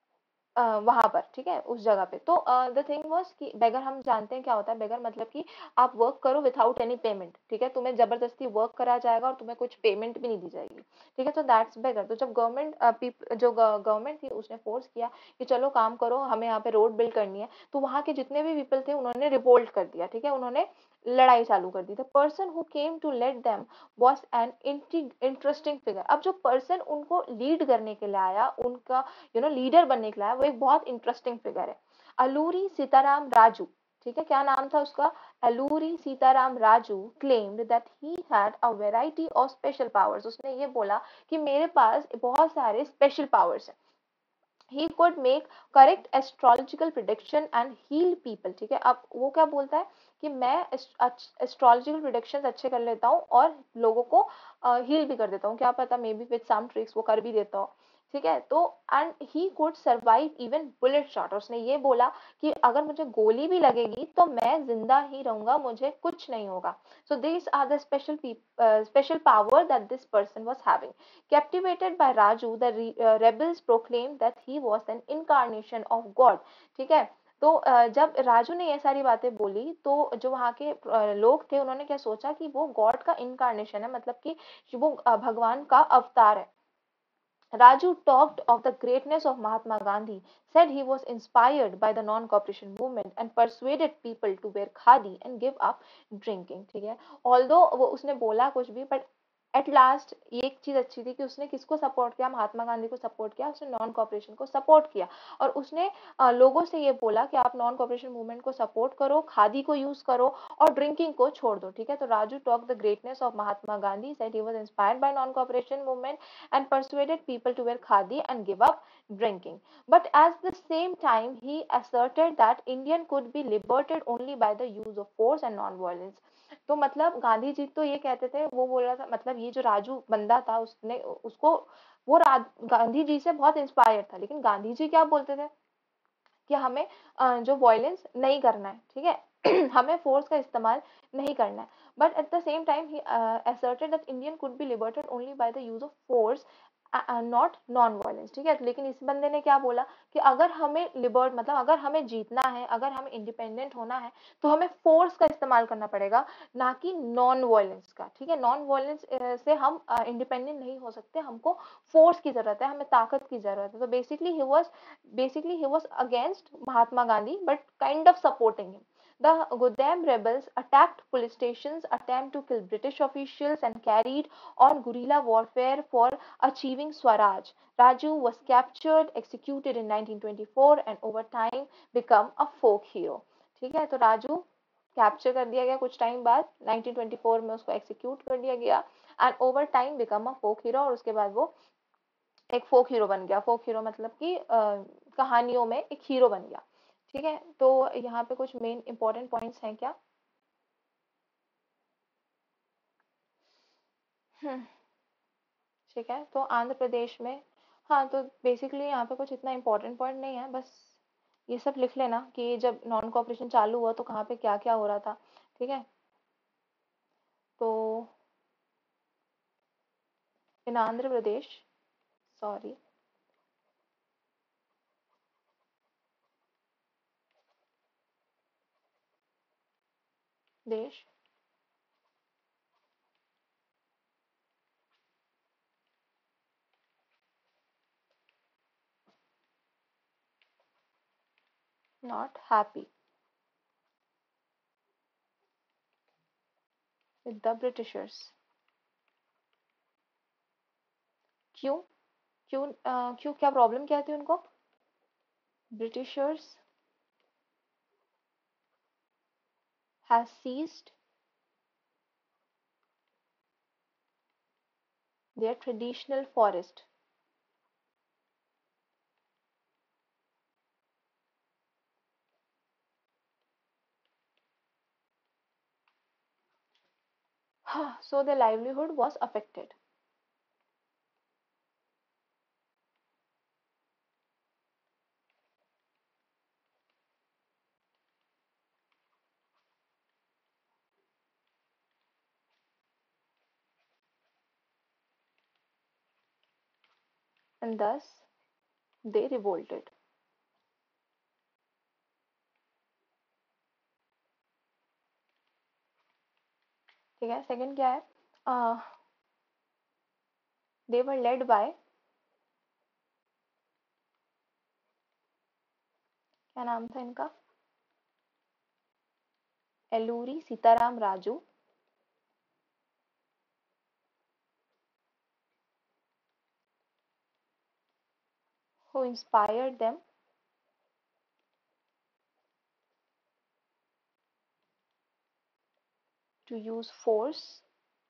वहां पर. ठीक है, उस जगह पे. तो द थिंग वाज कि बेगर हम जानते हैं क्या होता है. बेगर मतलब कि आप वर्क करो विदाउट एनी पेमेंट. ठीक है, तुम्हें जबरदस्ती वर्क करा जाएगा और तुम्हें कुछ पेमेंट भी नहीं दी जाएगी. ठीक है, तो दैट्स बेगर. तो जब गवर्नमेंट जो गवर्नमेंट थी उसने फोर्स किया कि चलो काम करो, हमें यहाँ पे रोड बिल्ड करनी है, तो वहां के जितने भी पीपल थे उन्होंने रिवोल्ट कर दिया. ठीक है, उन्होंने लड़ाई चालू कर दी. The person who came to lead them was an interesting figure. अब जो पर्सन उनको लीड करने के लिए आया, उनका यू नो लीडर बनने के लिए आया, वो एक बहुत इंटरेस्टिंग फिगर है. अलूरी सीताराम राजू. ठीक है, क्या नाम था उसका, Alluri Sitaram Raju claimed that he had a variety of special powers. उसने ये बोला कि मेरे पास बहुत सारे स्पेशल पावर्स हैं. he could make correct astrological prediction and heal people. ठीक है, अब वो क्या बोलता है कि मैं एस्ट्रोलॉजिकल प्रिडिक्शंस अच्छे कर लेता हूँ और लोगों को हील uh, भी कर देता हूँ, क्या पता maybe with some tricks वो कर भी देता हो. ठीक है, तो and he could survive even bullet shot. उसने ये बोला कि अगर मुझे गोली भी लगेगी तो मैं जिंदा ही रहूंगा, मुझे कुछ नहीं होगा. So this are the special special power that this person was having. Captivated by Raju, the re, uh, rebels proclaimed that he was an incarnation of God. ठीक है, तो जब राजू ने ये सारी बातें बोली तो जो वहाँ के लोग थे उन्होंने क्या सोचा कि वो गॉड का इनकारनेशन है, मतलब कि वो भगवान का अवतार है. Raju talked of the greatness of Mahatma Gandhi, said he was inspired by the non-cooperation movement and persuaded people to wear khadi and give up drinking. ठीक है, although वो उसने बोला कुछ भी, but एट लास्ट एक चीज अच्छी थी कि उसने किसको सपोर्ट किया, महात्मा गांधी को सपोर्ट किया, उसने नॉन कॉपरेशन को सपोर्ट किया और उसने आ, लोगों से ये बोला कि आप नॉन कॉपरेशन मूवमेंट को सपोर्ट करो, खादी को यूज करो और ड्रिंकिंग को छोड़ दो. ठीक है, तो Raju talk the greatness of Mahatma Gandhi, said he was inspired by non cooperation movement and persuaded people to wear khadi and give up drinking. But at the same time, he asserted that Indian could be liberated only by the use of force and non-violence. तो मतलब गांधी जी तो ये कहते थे, वो बोल रहा था, मतलब ये जो राजू बंदा था उसने उसको वो गांधी जी से बहुत इंस्पायर था, लेकिन गांधी जी क्या बोलते थे कि हमें जो वायलेंस नहीं करना है. ठीक है, हमें फोर्स का इस्तेमाल नहीं करना है. But at the same time he asserted that Indian could be liberated only by the use of force not non violence, ठीक है। लेकिन इस बंदे ने क्या बोला कि अगर हमें लिबर्ट मतलब अगर हमें जीतना है, अगर हमें इंडिपेंडेंट होना है, तो हमें फोर्स का इस्तेमाल करना पड़ेगा, ना कि नॉन वायलेंस का, ठीक है। नॉन वायलेंस से हम इंडिपेंडेंट नहीं हो सकते, हमको फोर्स की जरूरत है, हमें ताकत की जरूरत है। तो basically he was basically he was against Mahatma Gandhi but kind of supporting him. The Godam rebels attacked police stations, attempted to kill British officials, and carried on guerrilla warfare for achieving Swaraj. Raju was captured, executed in nineteen twenty-four, and over time become a folk hero. ठीक है, तो Raju capture कर दिया गया कुछ time बाद, nineteen twenty four में उसको एक्सिक्यूट कर दिया गया, and over time become a folk hero, और उसके बाद वो एक फोक हीरो बन गया। फोक हीरो मतलब कि अ, कहानियों में एक हीरो बन गया, ठीक है। तो यहाँ पे कुछ मेन इंपॉर्टेंट पॉइंट्स हैं क्या? हम्म, ठीक है। तो आंध्र प्रदेश में, हाँ, तो बेसिकली यहाँ पे कुछ इतना इम्पोर्टेंट पॉइंट नहीं है, बस ये सब लिख लेना कि जब नॉन कॉपरेशन चालू हुआ तो कहाँ पे क्या क्या हो रहा था, ठीक है। तो इन आंध्र प्रदेश, सॉरी, देश, not happy with the Britishers. क्यों? क्यों अ, क्यों, क्या प्रॉब्लम क्या थी उनको? Britishers has seized their traditional forest. So their livelihood was affected. And thus they revolted. ठीक है, सेकंड क्या है? uh, they were led by, क्या नाम था इनका? एलूरी Sitaram Raju, who inspired them to use force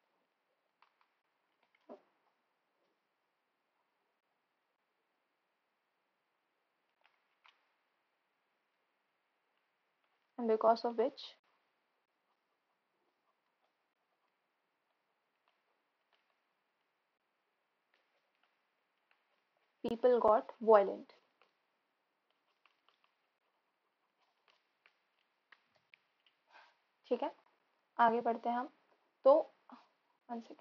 and because of which people got violent. ठीक है, आगे बढ़ते हैं हम। तो वन सेकेंड,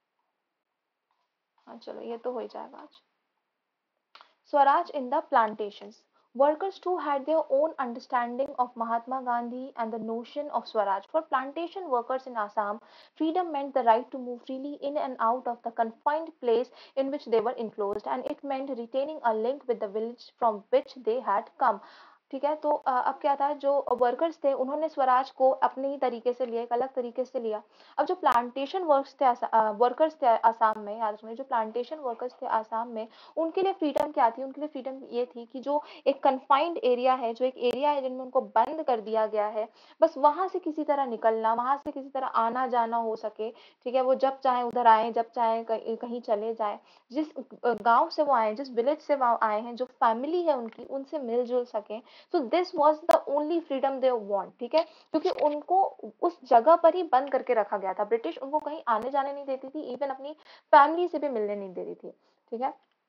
हाँ चलो, ये तो हो ही जाएगा आज। Swaraj in the plantations. Workers too had their own understanding of Mahatma Gandhi and the notion of Swaraj. For plantation workers in Assam, freedom meant the right to move freely in and out of the confined place in which they were enclosed, and it meant retaining a link with the village from which they had come. ठीक है, तो अ, अब क्या था, जो workers थे उन्होंने स्वराज को अपने ही तरीके से लिया, एक अलग तरीके से लिया। अब जो प्लांटेशन वर्क्स थे, वर्कर्स थे आसाम में, याद रखना, जो प्लांटेशन वर्कर्स थे आसाम में, उनके लिए फ्रीडम क्या थी? उनके लिए फ्रीडम ये थी कि जो एक कन्फाइंड एरिया है, जो एक एरिया है जिनमें उनको बंद कर दिया गया है, बस वहां से किसी तरह निकलना, वहां से किसी तरह आना जाना हो सके, ठीक है। वो जब चाहे उधर आए, जब चाहे कहीं कहीं चले जाए, जिस गांव से वो आए, जिस विलेज से वो आए हैं, जो फैमिली है उनकी, उनसे मिलजुल सके। So this was the only freedom they want, ठीक है, क्योंकि उनको उस जगह पर ही बंद करके रखा गया था। ब्रिटिश उनको कहीं आने जाने नहीं देती थी, इवन अपनी फैमिली से भी मिलने नहीं दे रही थी, ठीक है।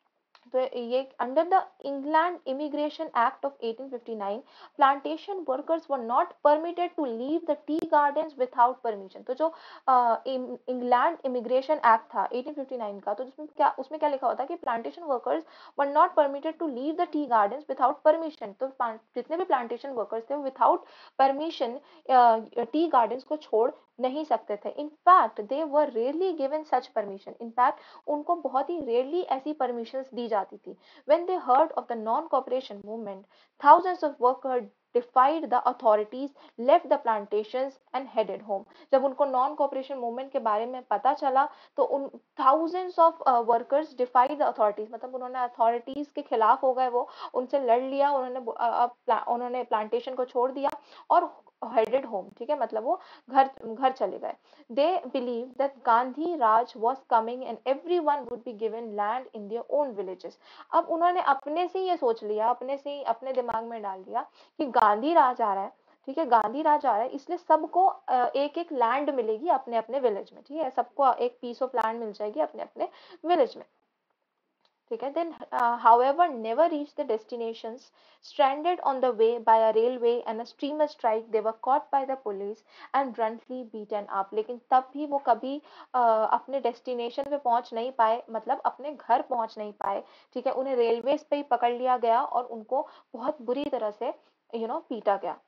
तो ये under the England immigration act of eighteen fifty nine plantation workers were not permitted to leave the tea gardens without permission. तो जो इंग्लैंड इमिग्रेशन एक्ट था एटीन फिफ्टी नाइन का, तो उसमें क्या उसमें क्या लिखा होता है कि plantation workers were not permitted to leave the tea gardens without permission. तो जितने भी प्लांटेशन वर्कर्स थे वो विदाउट परमिशन टी गार्डन्स को छोड़ नहीं सकते थे। In fact they were rarely given such permission. In fact उनको बहुत ही रेयरली ऐसी परमिशंस दी जाती थी। When they heard of the non-cooperation movement, thousands of workers defied the authorities, left the plantations and headed home। जब उनको नॉन कॉपरेशन मूवमेंट के बारे में पता चला तो उन thousands of uh, workers defied the authorities, मतलब उन्होंने अथॉरिटीज के खिलाफ हो गए, वो उनसे लड़ लिया, उन्होंने uh, प्ला, उन्होंने प्लांटेशन को छोड़ दिया और हेडेड होम। ठीक है, मतलब वो घर घर चले गए। They believed that Gandhi Raj was coming and everyone would be given land in their own villages। अब उन्होंने अपने से ये सोच लिया, अपने से ही अपने दिमाग में डाल दिया कि गांधी राज आ रहा है। ठीक है, गांधी राज आ रहा है, इसलिए सबको एक एक लैंड मिलेगी अपने अपने विलेज में। ठीक है, सबको एक पीस ऑफ लैंड मिल जाएगी अपने अपने विलेज में। ठीक है, then uh, however never reached the destinations, stranded on the way by a railway and a steamer strike, they were caught by the police and bluntly beaten up। लेकिन तब भी वो कभी uh, अपने डेस्टिनेशन पे पहुंच नहीं पाए, मतलब अपने घर पहुंच नहीं पाए। ठीक है, उन्हें रेलवे पे ही पकड़ लिया गया और उनको बहुत बुरी तरह से यू you नो know, पीटा गया।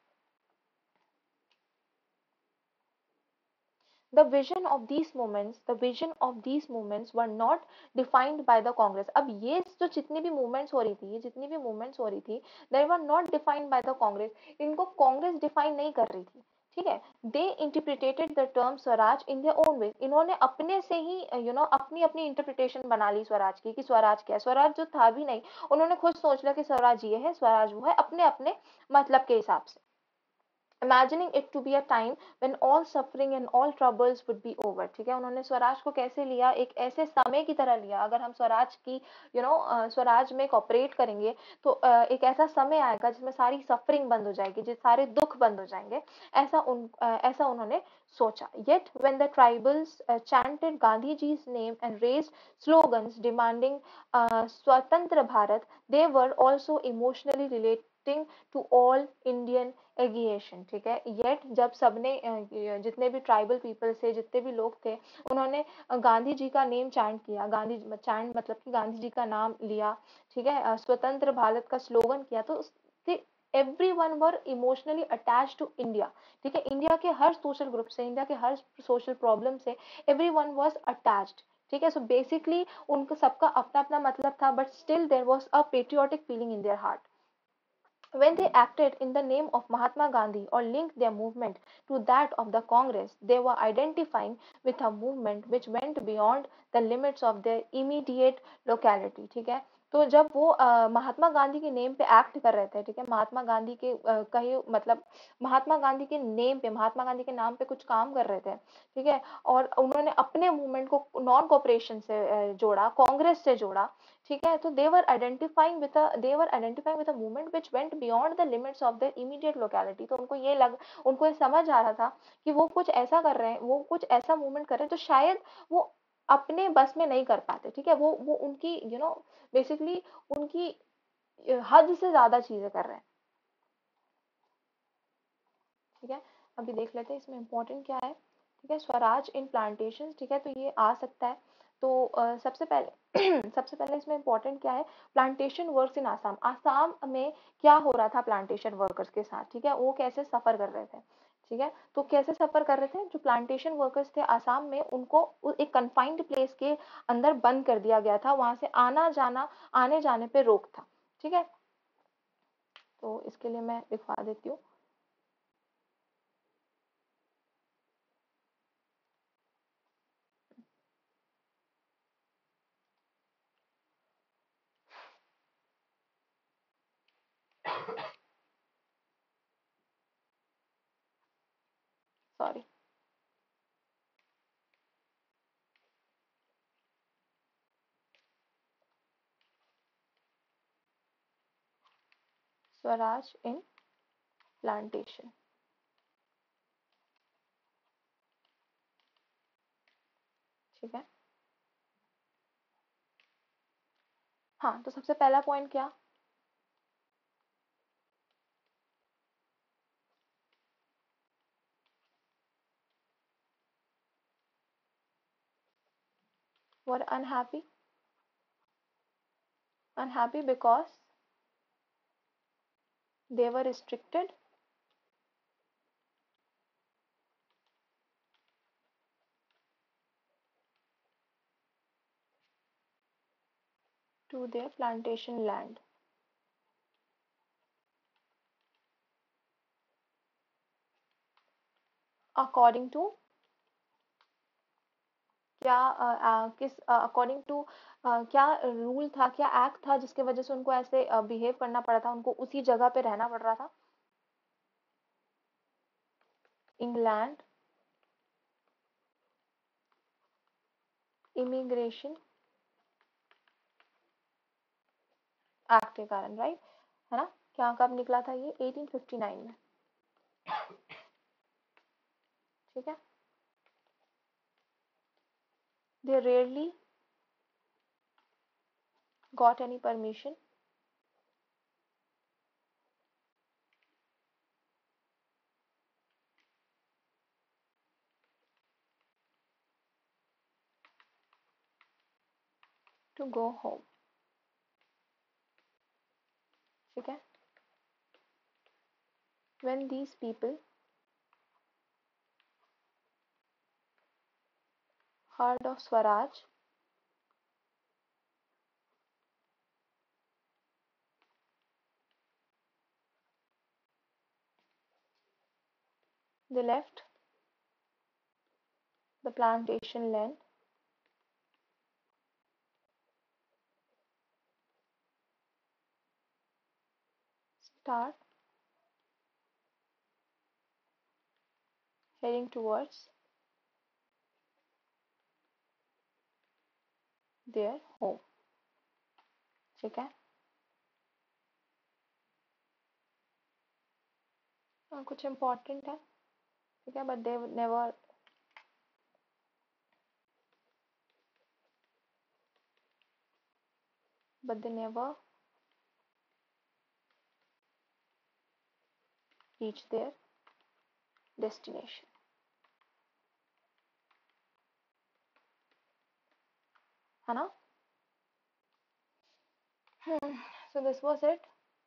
the vision of these movements the vision of these movements were not defined by the congress। अब ये जो जितनी भी मूवमेंट्स हो रही थी, ये जितनी भी मूवमेंट्स हो रही थी, they were not defined by the congress। इनको कांग्रेस डिफाइन नहीं कर रही थी। ठीक है, they interpreted the term swaraj in their own way. इन्होंने अपने से ही यू you नो know, अपनी अपनी इंटरप्रिटेशन बना ली स्वराज की, कि स्वराज क्या है। स्वराज जो था भी नहीं, उन्होंने खुद सोच लिया कि स्वराज ये है, स्वराज वो है, अपने अपने मतलब के हिसाब से। imagining it to be a time when all suffering and all troubles would be over। ठीक है, उन्होंने स्वराज को कैसे लिया, एक ऐसे समय की तरह लिया। अगर हम स्वराज की यू नो स्वराज में कॉपरेट करेंगे तो uh, एक ऐसा समय आएगा जिसमें सारी सफरिंग बंद हो जाएगी, जिस सारे दुख बंद हो जाएंगे। ऐसा उन uh, ऐसा उन्होंने सोचा। Yet when the tribals uh, chanted Gandhiji's name and raised slogans demanding uh, स्वतंत्र Bharat, they were also emotionally relating to all Indian एगिएशन। ठीक है, येट जब सबने जितने भी ट्राइबल पीपल थे, जितने भी लोग थे, उन्होंने गांधी जी का नेम चैंट किया। गांधी चैंट मतलब कि गांधी जी का नाम लिया। ठीक है, स्वतंत्र भारत का स्लोगन किया, तो everyone were emotionally attach to India. ठीक है, इंडिया के हर सोशल ग्रुप से, इंडिया के हर सोशल प्रॉब्लम से एवरी वन वॉज अटैच्ड। ठीक है, सो बेसिकली उनका सबका अपना अपना मतलब था, but still there was a patriotic feeling in their heart. When they acted in the name of Mahatma Gandhi or linked their movement to that of the Congress, they were identifying with a movement which went beyond the limits of their immediate locality। ठीक है, तो जब वो अ, महात्मा गांधी के name पे act कर रहे थे, ठीक है, महात्मा गांधी के अ, कहीं मतलब महात्मा गांधी के नेम पे, महात्मा गांधी के नाम पे कुछ काम कर रहे थे। ठीक है, और उन्होंने अपने मूवमेंट को नॉन कॉपरेशन से अ, जोड़ा, कांग्रेस से जोड़ा। ठीक है, तो they were identifying with they were identifying with a movement which went beyond the limits of their immediate locality. तो उनको ये लग उनको ये समझ आ रहा था कि वो कुछ ऐसा कर रहे हैं, वो कुछ ऐसा मूवमेंट कर रहे हैं जो शायद वो अपने बस में नहीं कर पाते। ठीक है, वो वो उनकी यू नो बेसिकली उनकी अ, हद से ज्यादा चीजें कर रहे हैं। ठीक है, अभी देख लेते हैं इसमें इम्पोर्टेंट क्या है। ठीक है, स्वराज इन प्लांटेशन। ठीक है, तो ये आ सकता है। तो अ, सबसे पहले सबसे पहले इसमें इम्पोर्टेंट क्या है, plantation works in Assam. Assam में क्या हो रहा था प्लांटेशन वर्कर्स के साथ। ठीक है, वो कैसे सफर कर रहे थे। ठीक है, तो कैसे सफर कर रहे थे, जो प्लांटेशन वर्कर्स थे आसाम में, उनको एक कन्फाइंड प्लेस के अंदर बंद कर दिया गया था। वहां से आना जाना, आने जाने पे रोक था। ठीक है, तो इसके लिए मैं दिखा देती हूँ। Sorry, swaraj in plantation. ठीक है, हाँ, तो सबसे पहला पॉइंट क्या? Were unhappy, unhappy because they were restricted to their plantation land. According to क्या अ, अ, किस अकॉर्डिंग टू क्या रूल था, क्या एक्ट था जिसके वजह से उनको ऐसे बिहेव करना पड़ा था, उनको उसी जगह पे रहना पड़ रहा था? इंग्लैंड इमिग्रेशन एक्ट के कारण, राइट, है ना? क्या कब निकला था ये? एटीन फिफ्टी नाइन में, ठीक है। They rarely got any permission to go home, ठीक है। When these people heard of Swaraj, they left the plantation land, start heading towards their home, ठीक है। हाँ, कुछ इम्पोर्टेंट है, ठीक है, but they never but they never reach their destination, है ना? Hmm. So this was it.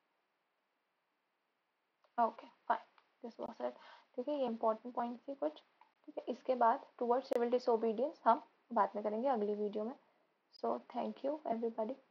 Okay, fine. This was it. ठीक है, ये important point थी कुछ, ठीक है। इसके बाद towards civil disobedience हम बाद में करेंगे अगली वीडियो में। So thank you everybody.